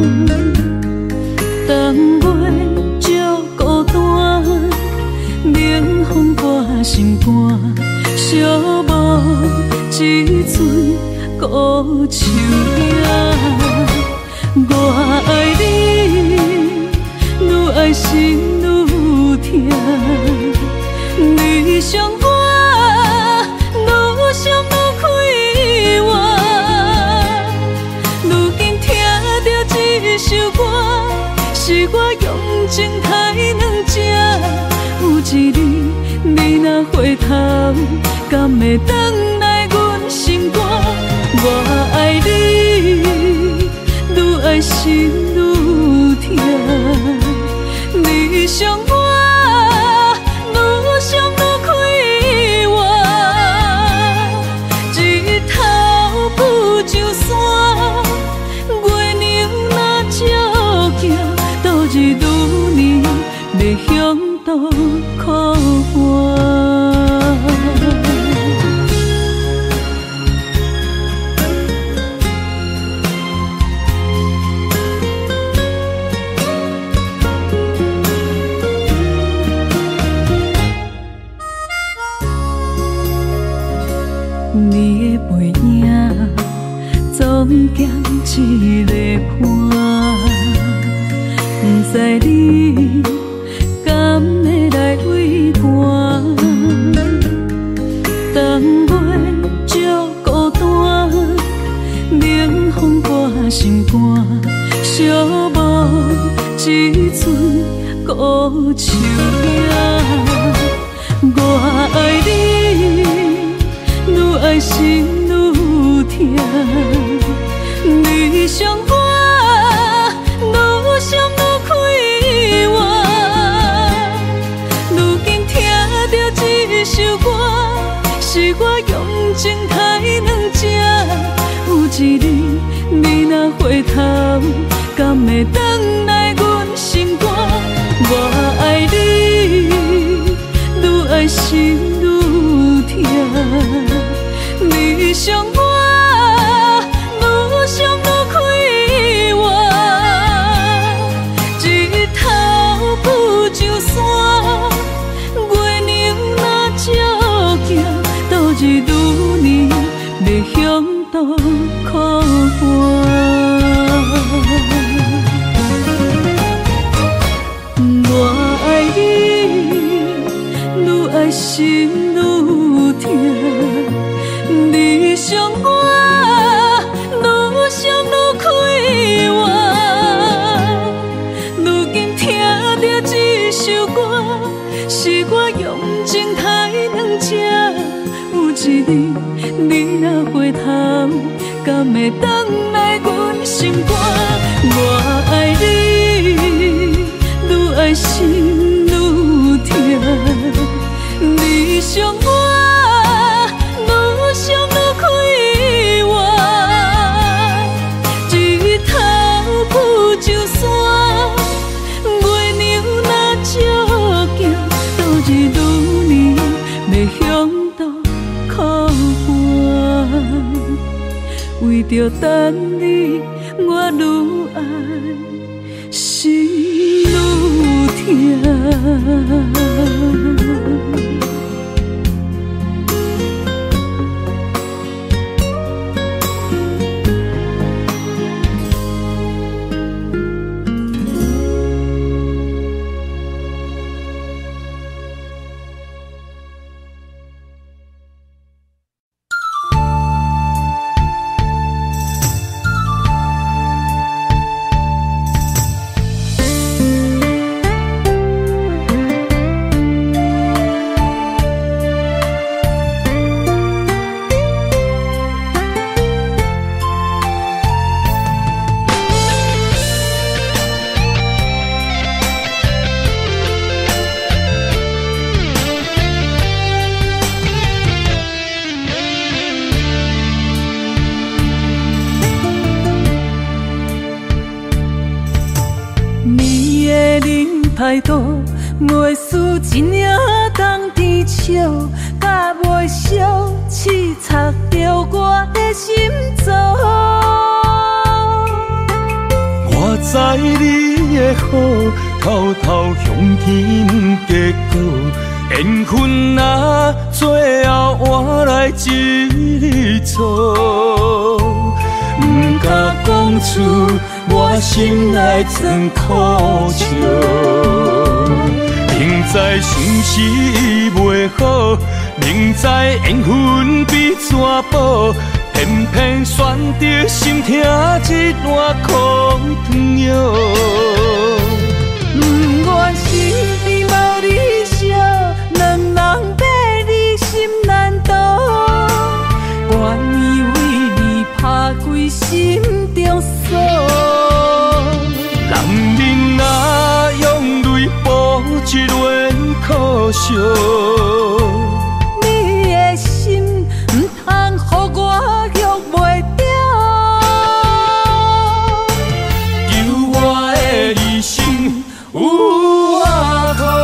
冬月照孤单，冷风刮心肝，寂寞一寸孤树影。我爱你，愈爱心愈痛，你伤我，愈伤愈快活。如今听到这首歌，是我用情太软这。有一日你若回头，敢会返来阮心肝？我爱你，愈爱心愈痛，你伤我，愈伤愈快活。日头不上山，月亮若照镜，度日愈年要向倒靠岸。你的背影总减一个伴，不知你敢会来为伴。冬月照孤单，冷风刮心肝，寂寞一寸孤树影。我爱你，愈爱心愈痛，你伤我，愈伤愈快活。如今听到这首歌，是我用情太软这。有一日你若回头，敢会返来阮心肝？我爱你，愈爱心愈痛，你伤我，愈伤愈快活。日头不上山，月亮若照镜，度日愈年要向倒靠岸。我爱你，愈爱心愈痛，你伤我，愈伤愈快活。如今听到这首歌，是我用情太软这。有一日你若回头，敢会返来阮心肝？我爱你，愈爱心愈痛，你伤我，愈伤愈快活。日头不上山，月亮若照镜，度日愈年要向倒靠岸。为着等你，我愈爱心愈痛。态度，袂输一领冬天笑，甲袂消刺插着的心脏。 我知你的好，偷偷向天结果。缘分啊，最后换来一日错，不敢讲出我心内藏苦笑。明知相思袂好，明知缘分比纸薄，偏偏选择心痛一碗苦汤药。 不愿心里无你笑，两人爬你心难渡，愿意为你打开心中锁。 人面啊，用泪补一轮苦笑。 你的心不通予我约袂着， 求我的理性有外口。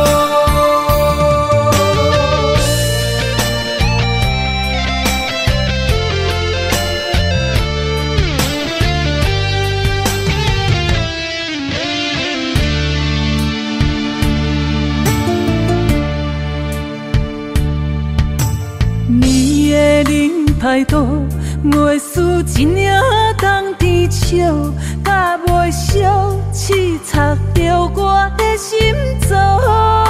你的人太多，袂输一领冬天笑，甲袂烧，刺插着我的心脏。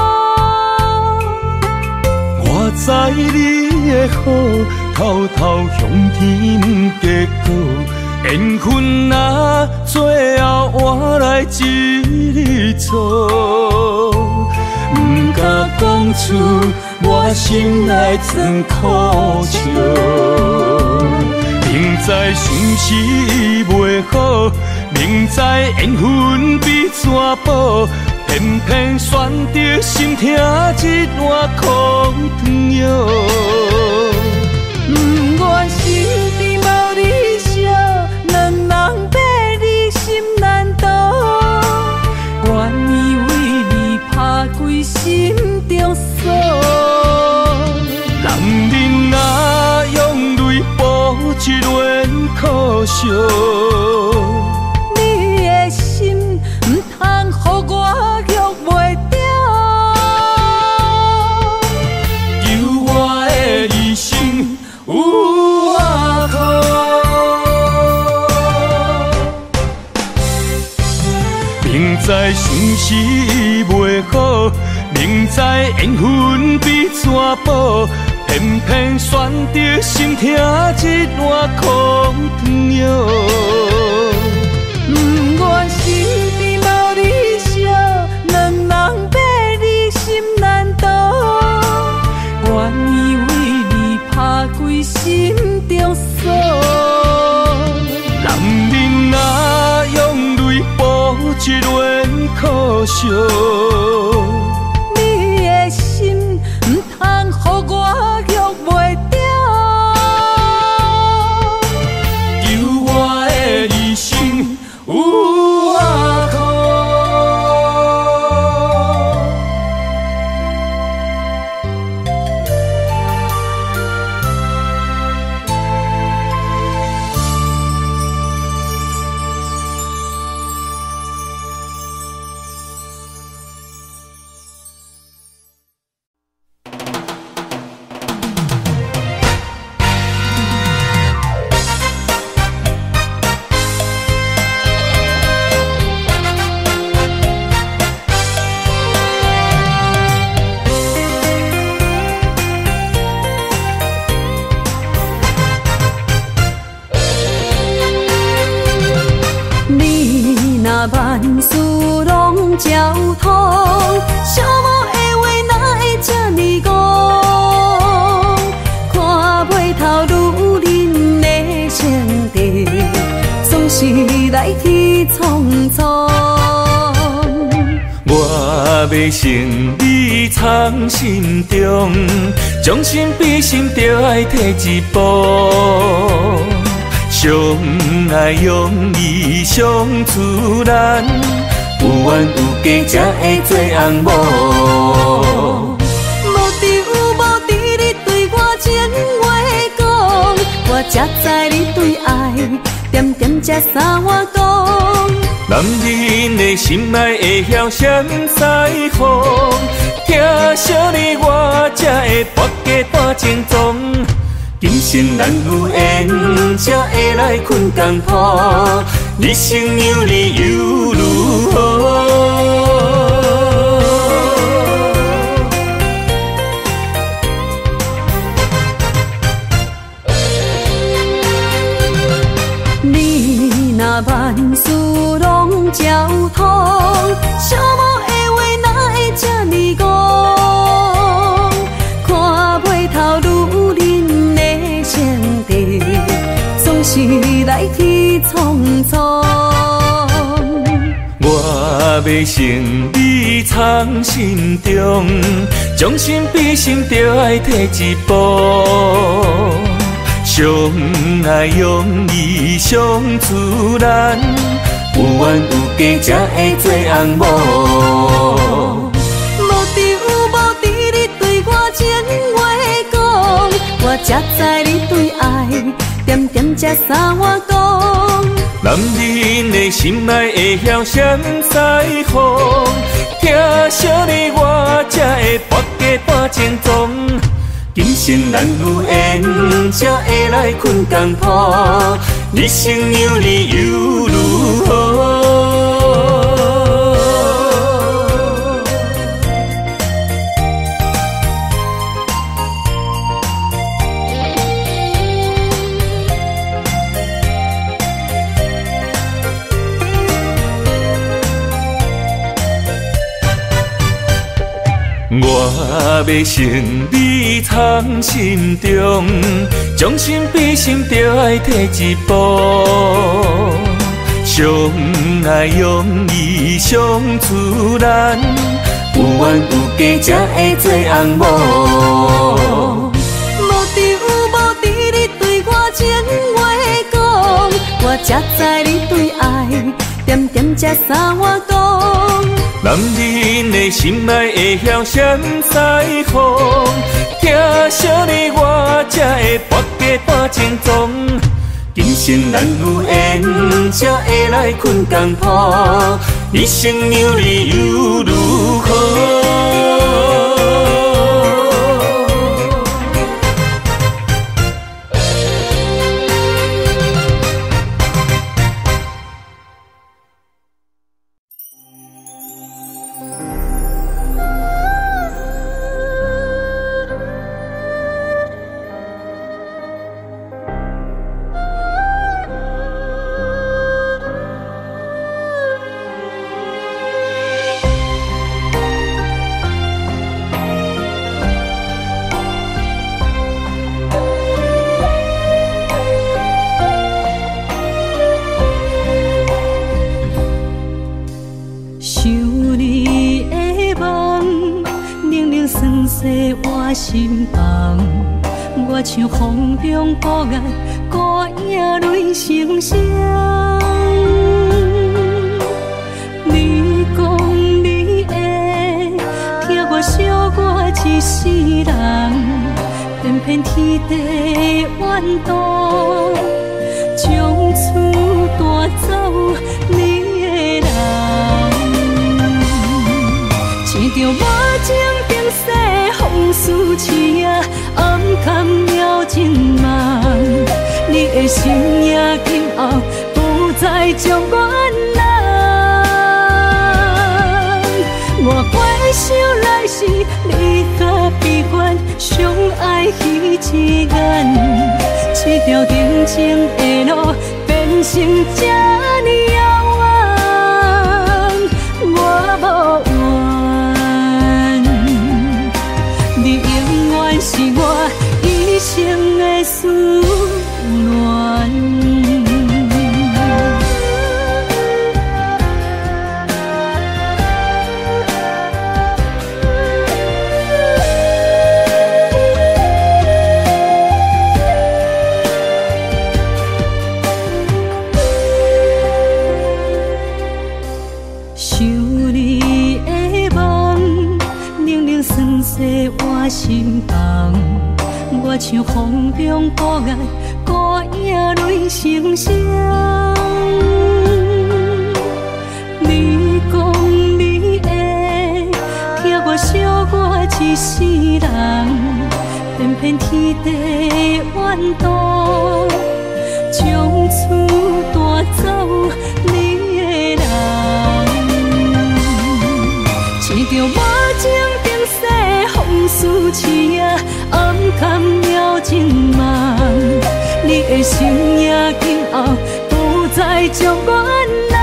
我知你的好，偷偷向天结果。缘分啊，最后换来一日错，不敢讲出我心内藏苦笑。明知相思袂好，明知缘分比纸薄，偏偏选择心痛一碗苦汤药。 不愿心里无你笑，两人爬你心难渡，愿意为你打开心中锁。 人面啊，用泪补一轮苦笑。 你的心不通予我约袂着， 求我的理性有外口。明知相思袂好，明知缘分比纸薄，偏偏选择心痛一碗苦汤药。 不愿心里无你笑，两人爬你心难渡，愿意为你打开心中锁。 人面啊，用泪补一轮苦笑。 你的心不通予我约袂着， 求我的理性有外口。 万事拢照通，寂寞的话哪会这呢讲？看袂透女人的情地，总是来去匆匆。 我要成你藏心中，将心比心就爱摕一步。相爱容易相自然，有缘有假才会做红某。 无你对我情话讲， 我才知你对爱点点才三碗公。 男人的心爱会晓闪西风，听惜你我才会跋家大情重。今生咱有缘，才会来困共铺，日生有你又如何？ 你若万事拢照通，寂寞的话哪会这呢讲？看袂透女人的情敌，总是来去匆匆。 我要成你藏心中，将心比心就爱摕一步。相爱容易相自然，有缘有价才会做红某。 无伫你对我情话讲，我才知你对爱点点才三碗公。 男人的心爱会晓闪西风，听惜你我才会跋家大情重。今生咱有缘，才会来困共铺，日生有你又如何？我要成你藏心中，将心比心就爱摕一步。相爱容易相自然，有缘有价才会做红某。 无你对我情话讲，我才知你对爱点点才三碗公。 男人的心爱会晓闪西风，听惜你我才会跋家大情重。今生咱有缘，才会来困共铺，日生有你又如何？ 心房，我像风中孤雁，孤影泪成双。你讲你会听我笑我一世人，偏偏天地怨妒，将厝带走你的人，牵着我情冰释。风思痴啊，暗藏了真梦。你的心也今后不再将我人。我怪想来时，你甲悲欢相爱彼一眼，这条定情的路变成这呢遥远，我无怨。你永远是我一生的思恋。想你的梦，冷冷酸涩我心房。我像风中孤雁， 爱，歌影泪成双。你讲你会听我惜我一世人，偏偏天地怨妒，从此带走你的人。一场无情定世风雨痴啊，暗淡了情梦。你的心也今后不再将阮人。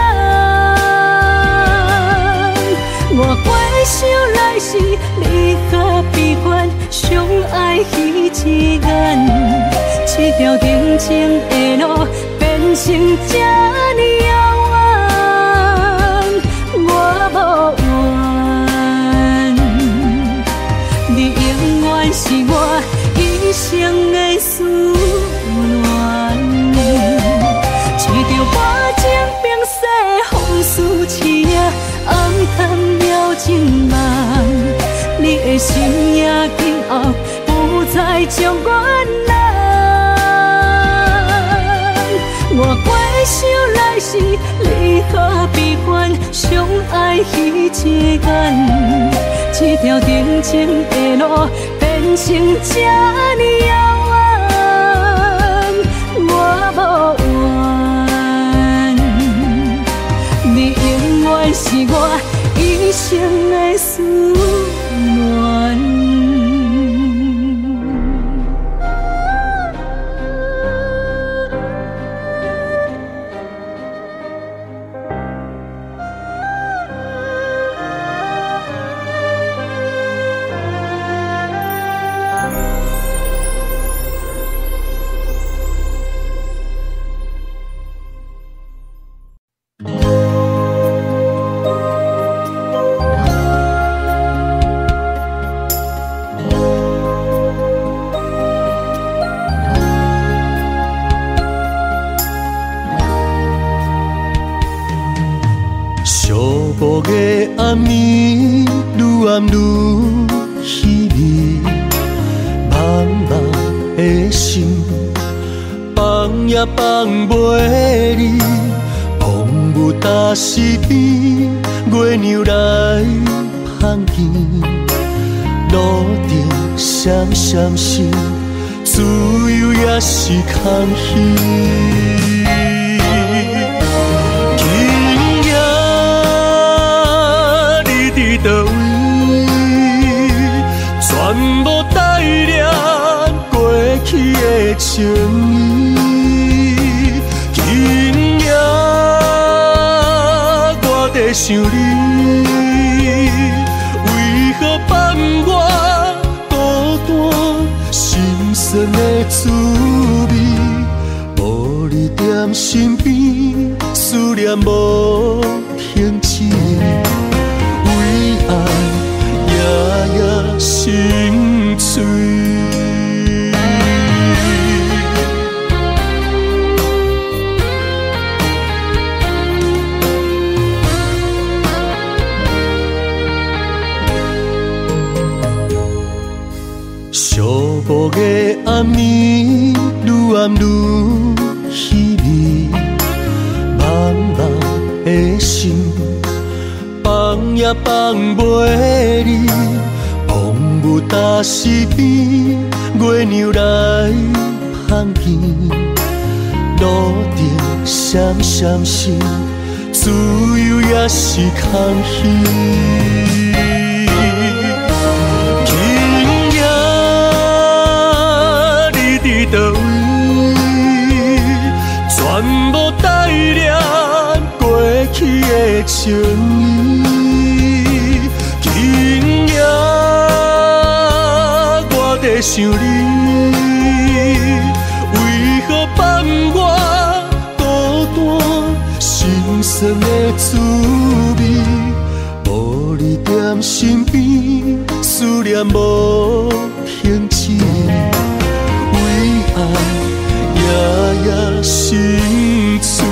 我回首来时，你和悲欢相爱彼一眼，这条定情的路变成这呢遥远，我无怨。你永远是我一生的思念，一条无情冰雪风雨痴啊，暗淡了情梦。你的心也今后不再将阮人。我回首来时，离合悲欢相爱彼一眼，这条定情的路变成这呢遥远，我无怨。你永远是我一生的思念。 薄的暗暝，愈暗愈稀微，茫茫的心，放也放袂离。风雨打湿边，月娘来芳见，路顶闪闪星，自由也是空虚。倒位，全部带念过去的情谊。今夜我在想你，为何放我孤单心酸的滋味？无你踮身边，思念无停止。爱夜夜心碎，寂寞的暗暝，愈暗愈稀微，茫茫的心。放也放袂离，风雨打湿边，月娘来芳见，路顶闪闪星，自由也是空虚。今夜你伫倒位，全部带念过去的情谊。今夜我在想你，为何放我孤单心酸的滋味？无你踮身边，思念无停止。为爱夜夜心碎。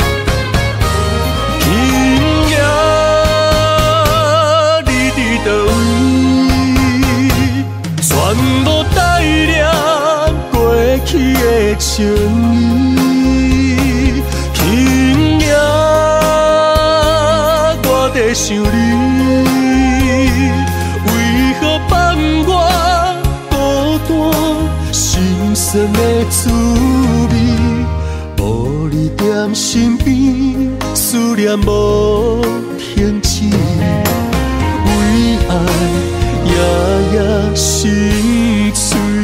今夜你伫倒位， 全部带领过去的情谊，轻易我在想你，为何放我孤单？心酸的滋味，无你踮身边，思念无停止，为爱夜夜心碎。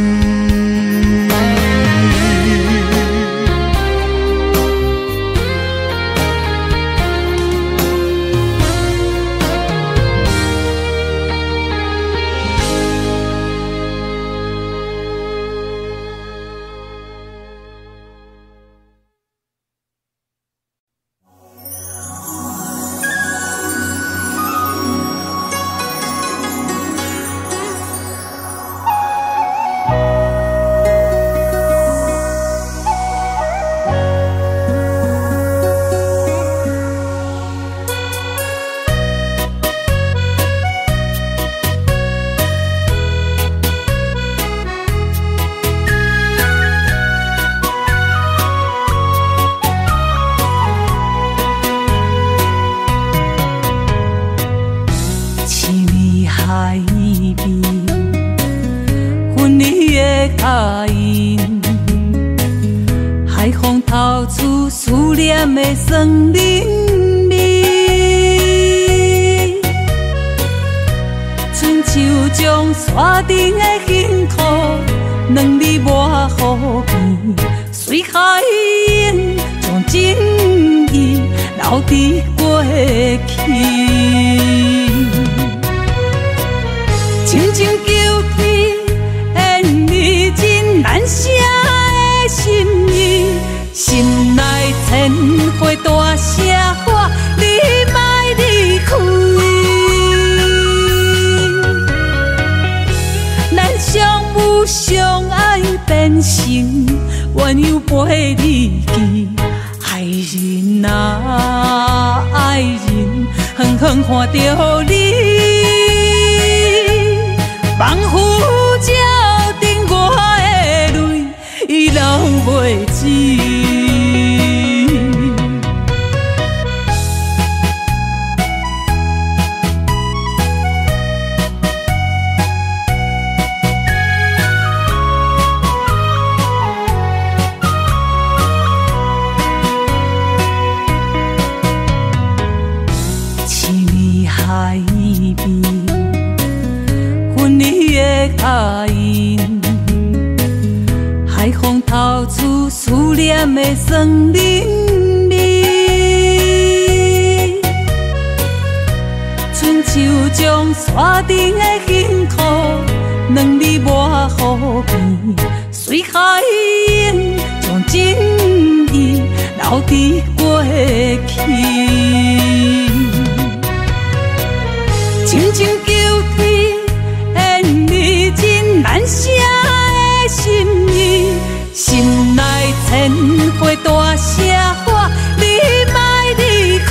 森林里，春秋将山顶的幸福，两字抹雨边，随海涌将情意留伫过去。亲情求天，缘你真难舍的心意。心内千回大声喊，你莫离开。咱相遇相爱变成鸳鸯陪你去。爱人啊爱人，远远看着你，望夫照定我的泪，伊流袂止。海边，分离的爱人，海风透出思念的森林里。春秋将山顶的幸福，两字抹雨边，随海涌将情意留伫过去。亲情求天，缘你真难舍的心意。心内千回大声喊，你莫离开。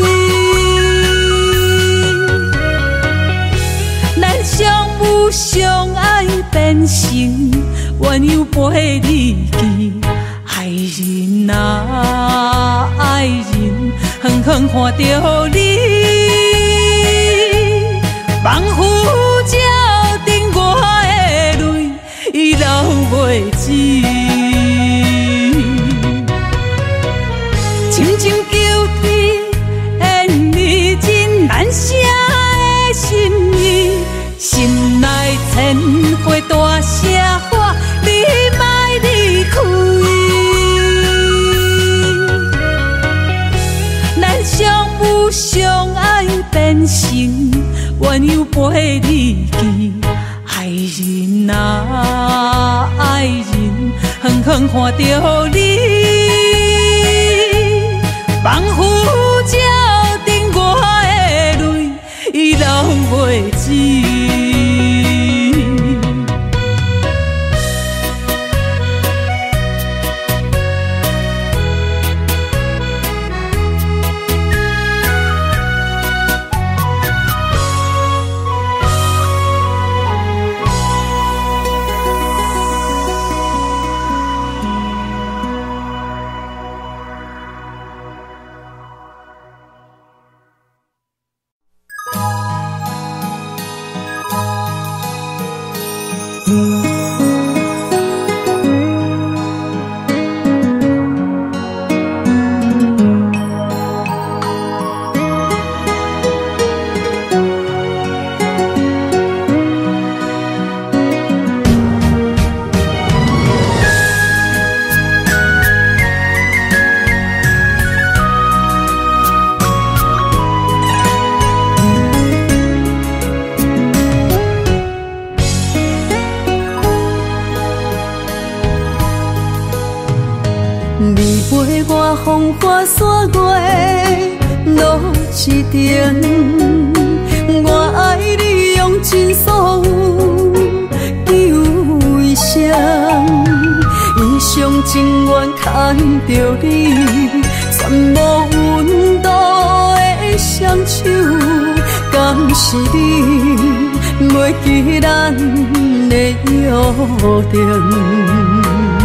咱相遇相爱变成鸳鸯陪你去。爱人啊爱人，远远看着你，望夫照定我的泪，伊流袂止。亲情求天，缘你真难舍的心意。心内千回大声喊，你莫离开。咱相遇相爱变成鸳鸯陪你去。爱人啊爱人，远远看着你，望夫照定我的泪，伊流袂止。 你陪我风花雪月路一程，我爱你用尽所有求一声，一生情愿牵着你，全无温度的双手，敢是你袂记咱的约定？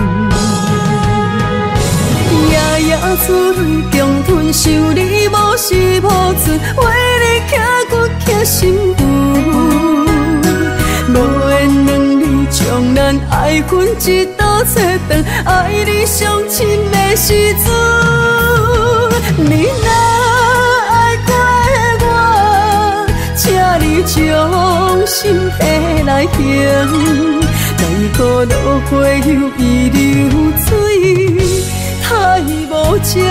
夜珠泪中吞受你无时无存，为你刻骨刻心魂。无缘两字将咱爱分一道切断，爱你上深的时阵，你若爱过我，请你将心体来行，奈何落花又遗流水。太无情，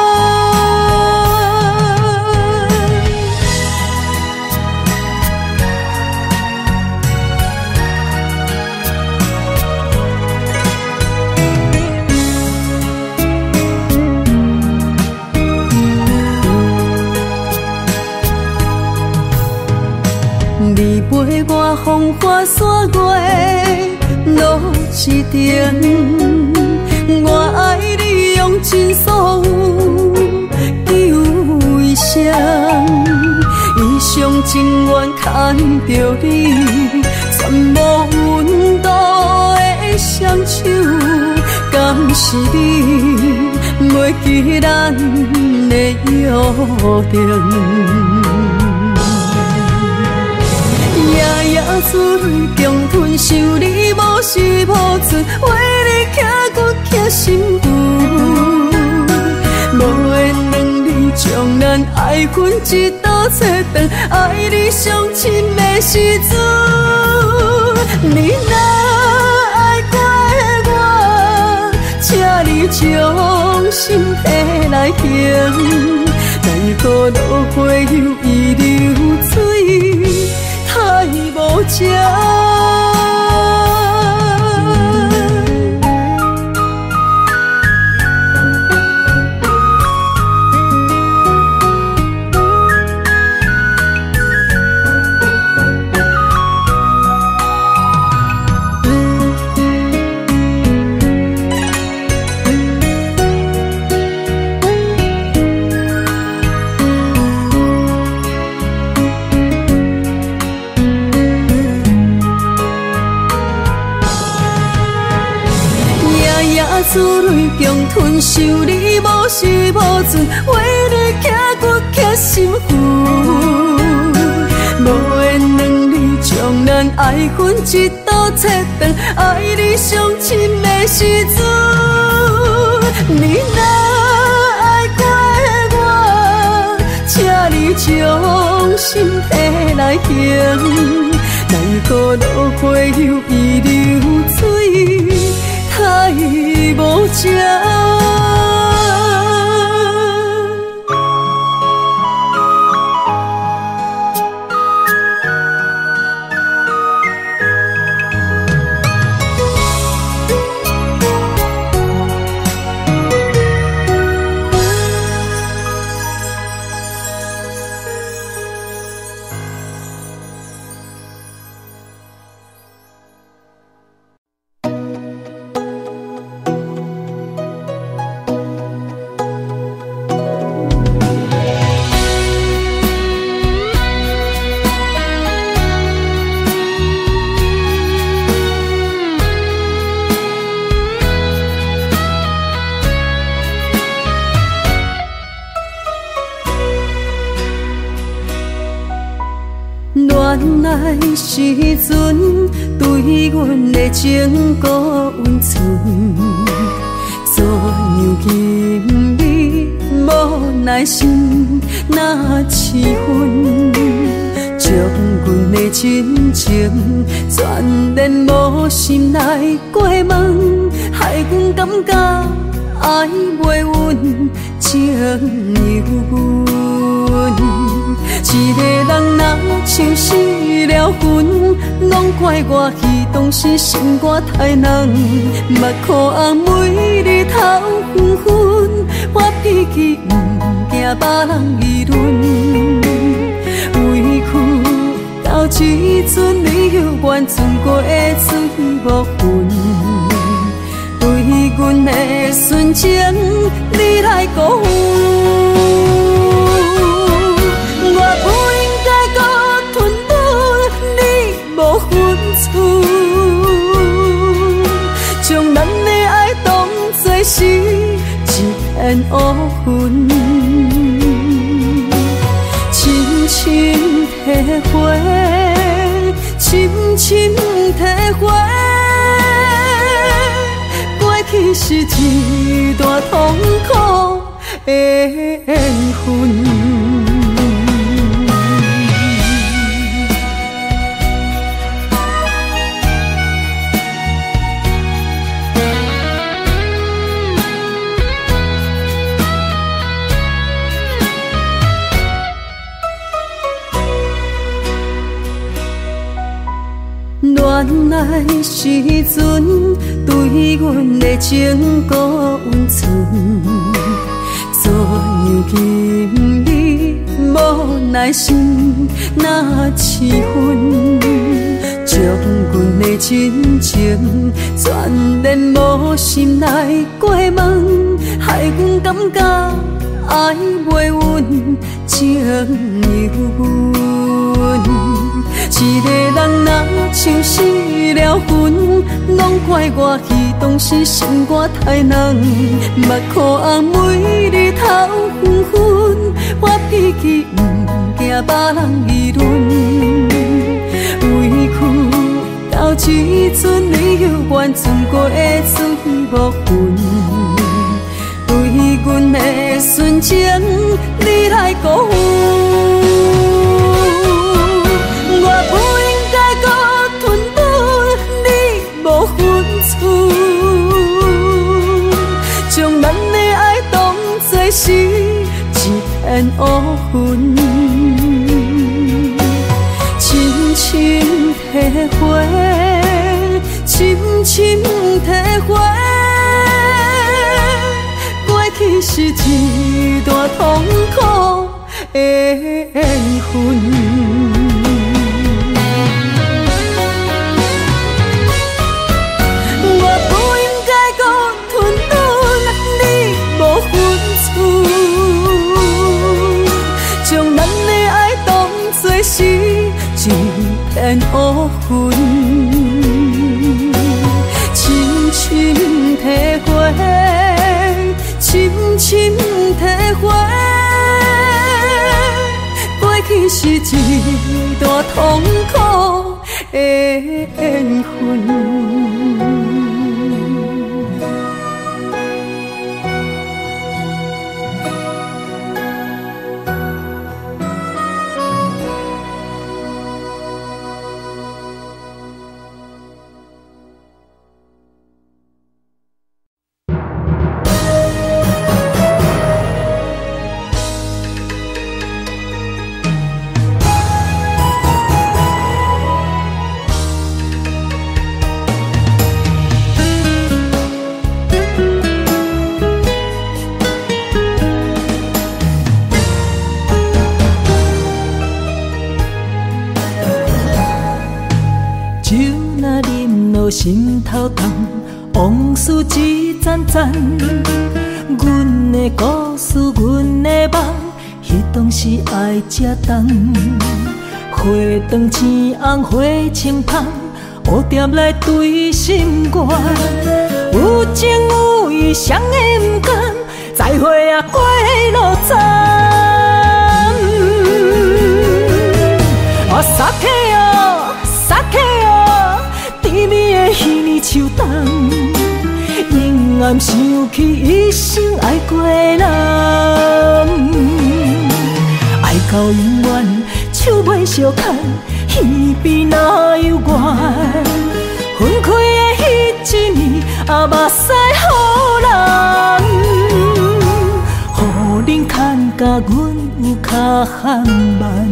你陪我风花雪月路一程，我爱你用尽所有求一声，一生情愿牵着你，全无温度的双手，敢是你袂记咱的约定？夜夜珠泪中吞受你无时无存，为你刻骨刻心魂。无缘两字将咱爱分一道切断，爱你上深的时阵，你若爱过我，请你将心体来行，奈何落花又遗流水。太无情，珠泪中吞受你无时无存，为你刻骨刻心魂。无缘两字将咱爱分一道切断，爱你上深的时阵，你若爱过我，请你将心体来行，奈何落花又遗流水。太无情。恋爱时阵，对阮的情搁温存，做样金你无耐心，哪痴昏？将阮的真情全然无心来过问，害阮感觉爱袂稳，情犹阮。一个人若像失了魂，拢怪我去当时心肝太软，目眶红每日头昏昏，我脾气毋惊别人议论。委屈到这阵，你又完全过水无痕，对阮的纯情你来辜负。我不应该搁吞忍你无分寸，将咱的爱当作是一片乌云，深深体会，深深体会，过去是一段痛苦的缘分。恋爱时阵，对阮的情搁温存，做样金你无耐心，哪痴昏？将阮的真情全然无心来过问，害阮感觉爱袂稳，情犹阮。一个人若像失了魂，拢怪我去当时心肝太软，目眶红每日头昏昏，我脾气毋惊别人议论。委屈到这阵，你又完全过水无痕，对阮的纯情你来辜负。我不应该搁吞忍你无分寸，将咱的爱当作是一片乌云，深深体会，深深体会，过去是一段痛苦的缘分。是一片乌云，深深体会，深深体会，过去是一段痛苦的缘分。心头痛，往事一盏盏。阮的故事，阮的梦，彼当时爱吃重。花长青红，花青芳，乌点来对心肝。有情有义，谁会不甘？再会啊，过路站。哦，撒开哦，撒开哦，甜蜜。 树重，永远想起一生爱过的人。爱到永远，手袂相牵，耳边哪有缘？分开的迄一年，啊目屎予人，予恁牵甲阮有较含慢。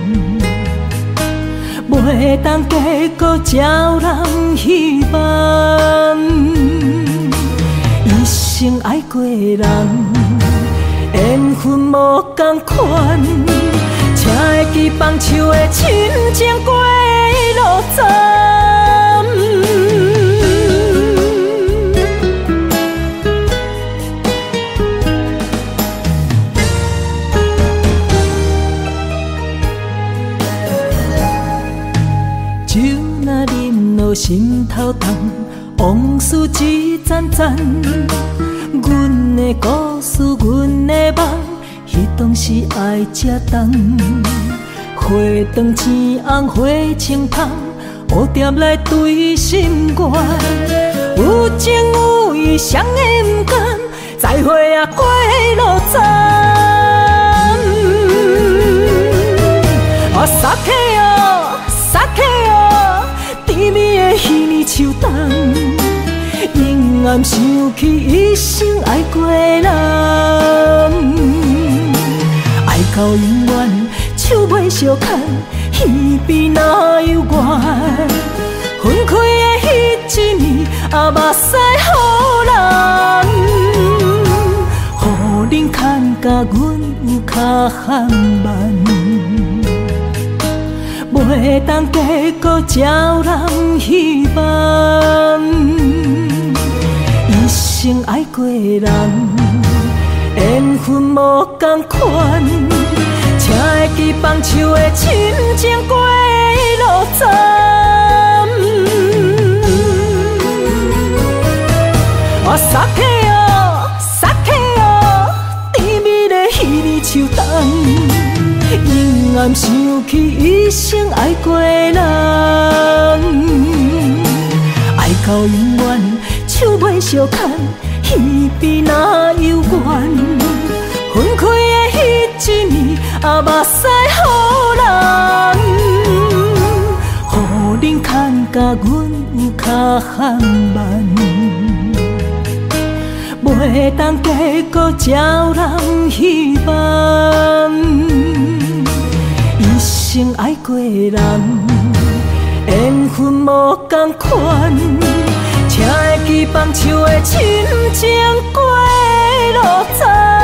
袂当结果招人希望，一生爱过的人，缘分无同款，才会记放手的亲情过路站。酒若饮落心头痛，往事一盏盏。阮的故事，阮的梦，迄当时爱吃重。花长青红，花青芳，蝴蝶来对心愿。有情有义，谁会不甘？再会啊，过路站。我撒开哦，撒开哦，甜蜜的彼年秋冬，永远想起一生爱过的人。爱到永远，手袂相牵，耳边哪有缘？分开的迄一年，啊目屎予人，予恁牵甲阮有较含慢。袂当结果招人希望，一生爱过的人，缘分无同款，才会记放手的亲情过路站。我撒开哦，撒开哦，甜蜜的彼年秋冬。永远想起一生爱过的人，爱到永远，手袂相牵，耳边哪有缘？分开的迄一年，啊目屎予人，予恁牵甲阮有较含慢。袂当结果招人希望，一生爱过的人，缘分无同款，才会记放手的亲情过路站。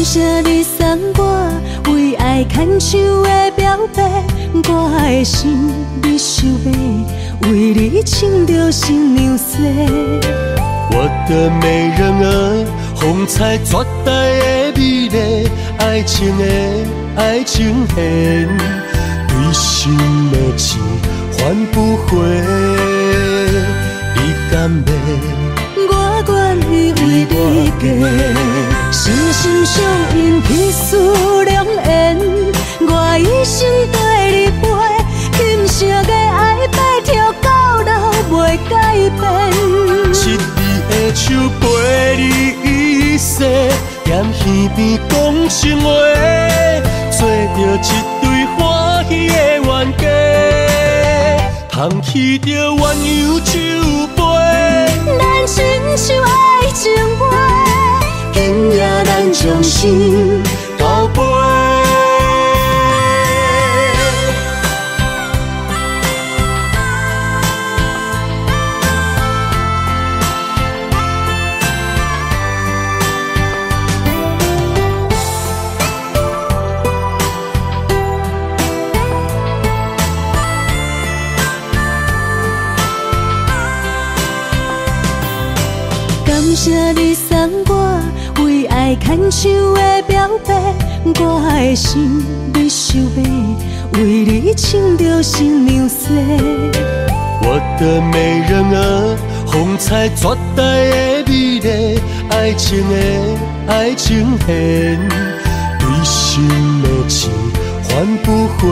谢你送我为爱牵手的表白，我的心你想要为你穿着新娘纱。 我的美人儿，风采绝代的美丽，爱情线，对心的刺还不回，你敢要？ 我愿意为你嫁，心心相印，彼此良缘，我一生跟你陪，今生的爱摆跳到老袂改变。 一字的手陪你一世，踮耳边讲心话，做着一对欢喜的冤家，捧起着鸳鸯酒杯。 咱亲像爱情花，今夜咱将心交陪。感谢你送我为爱牵手的表白，我的心你想要为你穿着新娘纱。 我的美人儿，风采绝代的美丽，爱情线，对心的刺还不回，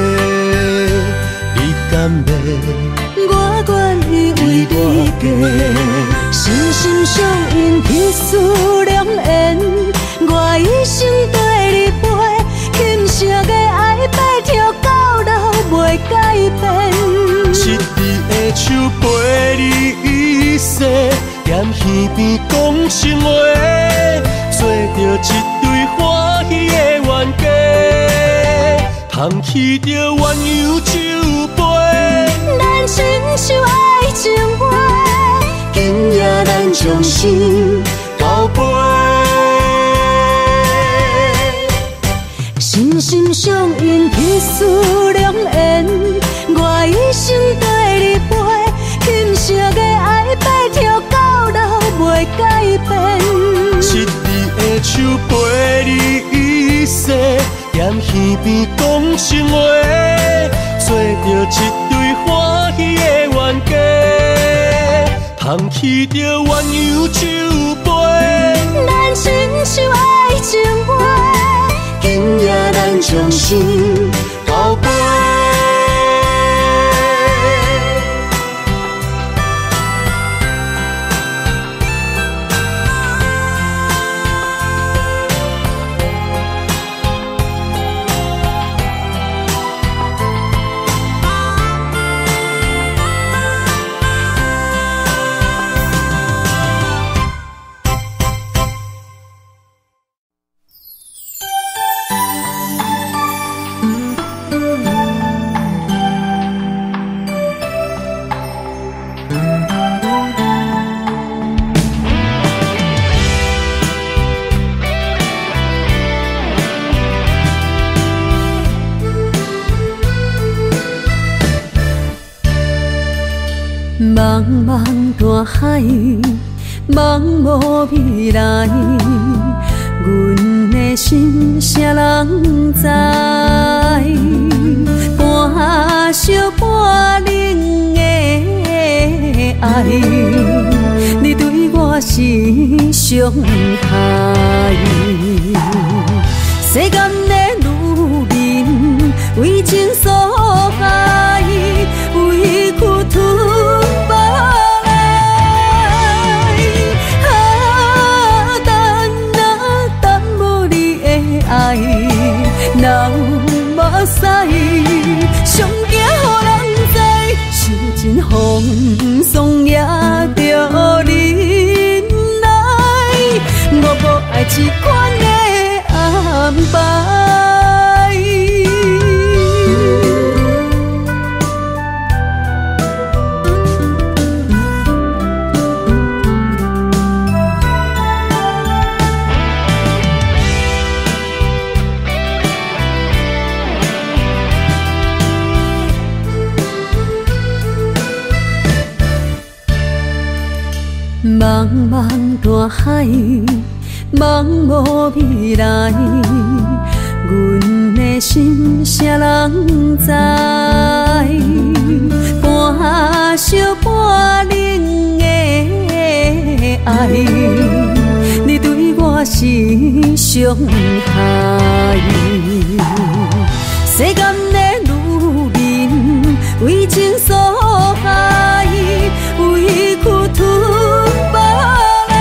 你敢要？ 我愿意为你嫁，心心相印，彼此良缘，我一生跟你陪，今生的爱摆跳到老袂改变。 一字的手陪你一世，踮耳边讲心话，做着一对欢喜的冤家，捧起着鸳鸯酒杯。 咱亲像爱情花，今夜咱将心交陪。心心相印，彼此良缘，我一生跟你陪，今生的爱摆跳到老袂改变。 一字的手陪你一世，踮耳边讲心话，做着一对欢喜的冤家，捧起着鸳鸯酒杯。 咱亲像爱情花，今夜咱将心交陪。茫茫大海，茫无未来，阮的心谁人知？半烧半冷的爱，你对我是伤害。世间的女人为情所害，委屈吞。人目屎，上惊予人知，受尽风霜也着忍耐。我无爱这款的安排。 大海，茫无未来，阮的心啥人知？半烧半冷的爱，你对我是伤害。世间的女人为情所害，委屈吞无来。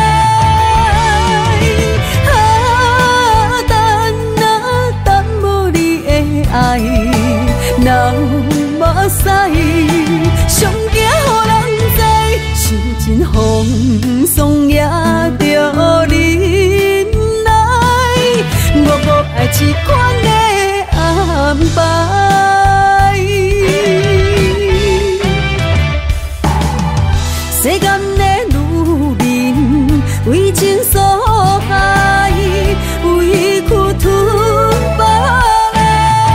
等无你的爱，人目屎，上惊予人知，受尽风霜也着忍耐。我爱这款的安排。世间的女人为情所害，委屈吞无来。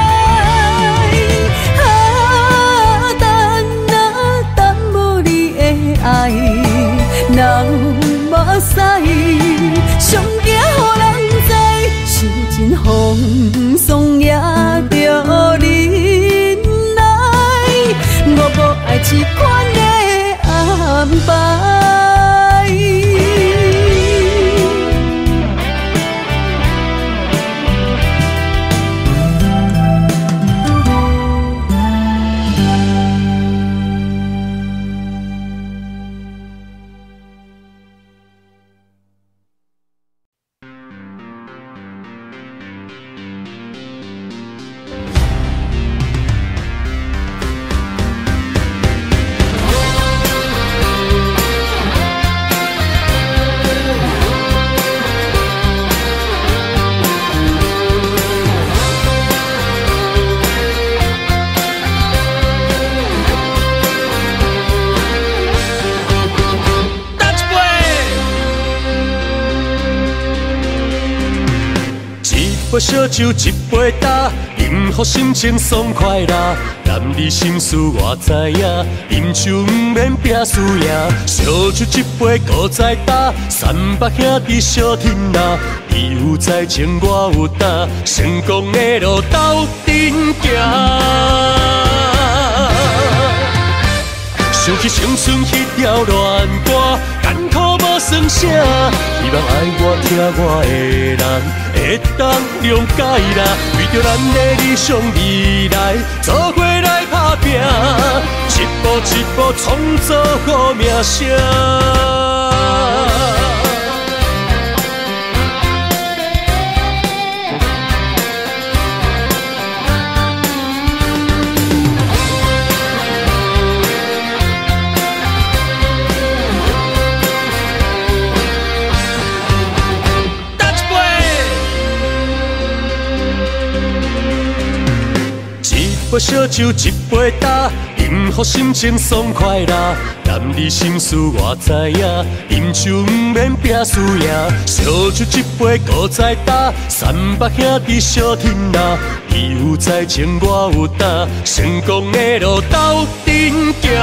等无你的爱，人目屎，上惊予人知，受尽风霜也着忍耐。我无爱这款的安排。 杯烧酒一杯干，饮予心情爽快啦。男儿心事我知影，饮酒不免拼输赢。烧酒一杯搁再打，三八兄弟小天啦。伊有才情我有胆，成功的路斗阵行。想起青春迄条恋歌，艰苦无算啥。希望爱我听我的人，会当谅解啦。为着咱的理想未来，做伙来打拼，一步一步创造好名声。杯烧酒一杯干，饮予心情爽快啦。男儿心事我知影，饮酒不免拼输赢。烧酒一杯搁再打，三八兄弟小天啦。伊有才情我有胆，成功的路斗阵行。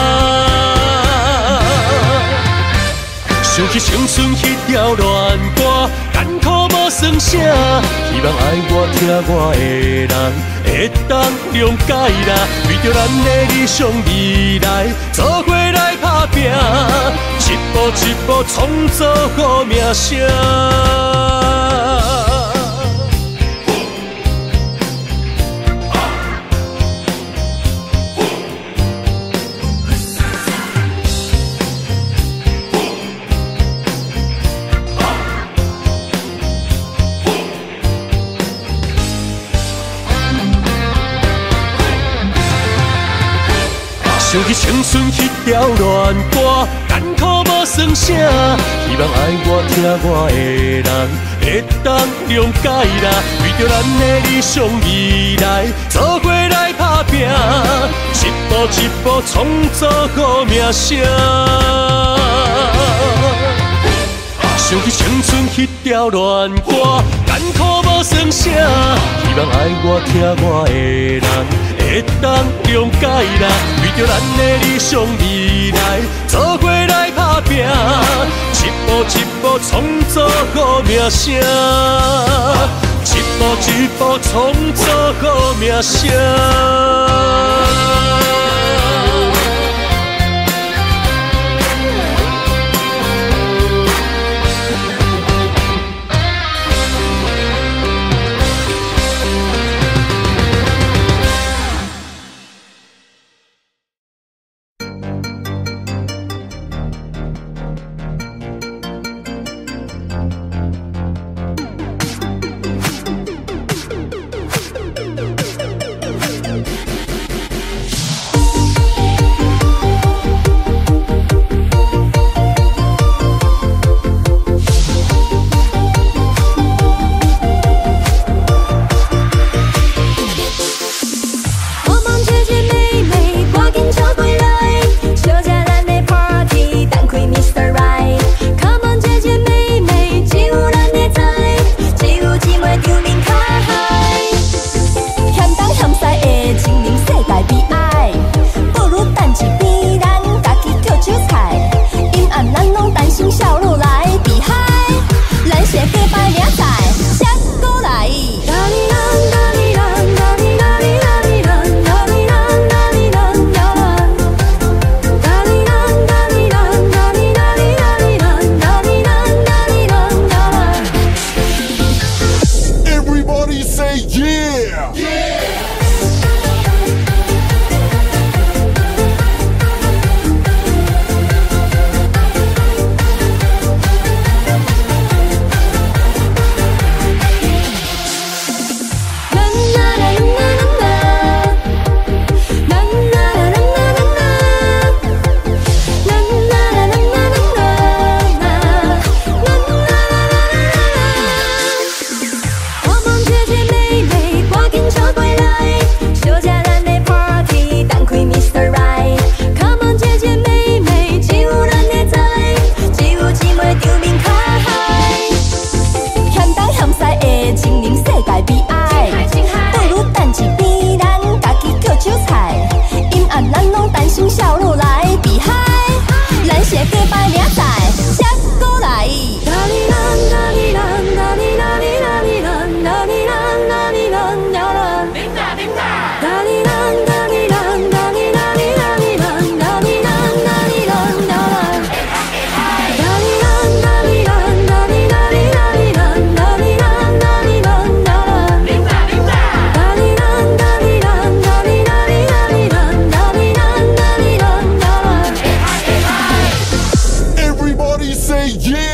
想起青春迄条恋歌，艰苦无算啥。希望爱我听我的人，会当谅解啦。为着咱的理想未来，做伙来打拼，一步一步创造好名声。想起青春迄条恋歌，艰苦无算啥。希望爱我听我的人，会当谅解啦。为着咱的理想未来，做伙来打拼，一步一步创造好名声。想起青春迄条恋歌，艰苦无算啥。希望爱我听我的人，会当谅解啦。为着咱的理想未来，做伙来打拼， 一步一步创造好名声，一步一步创造好名声。 Say yeah.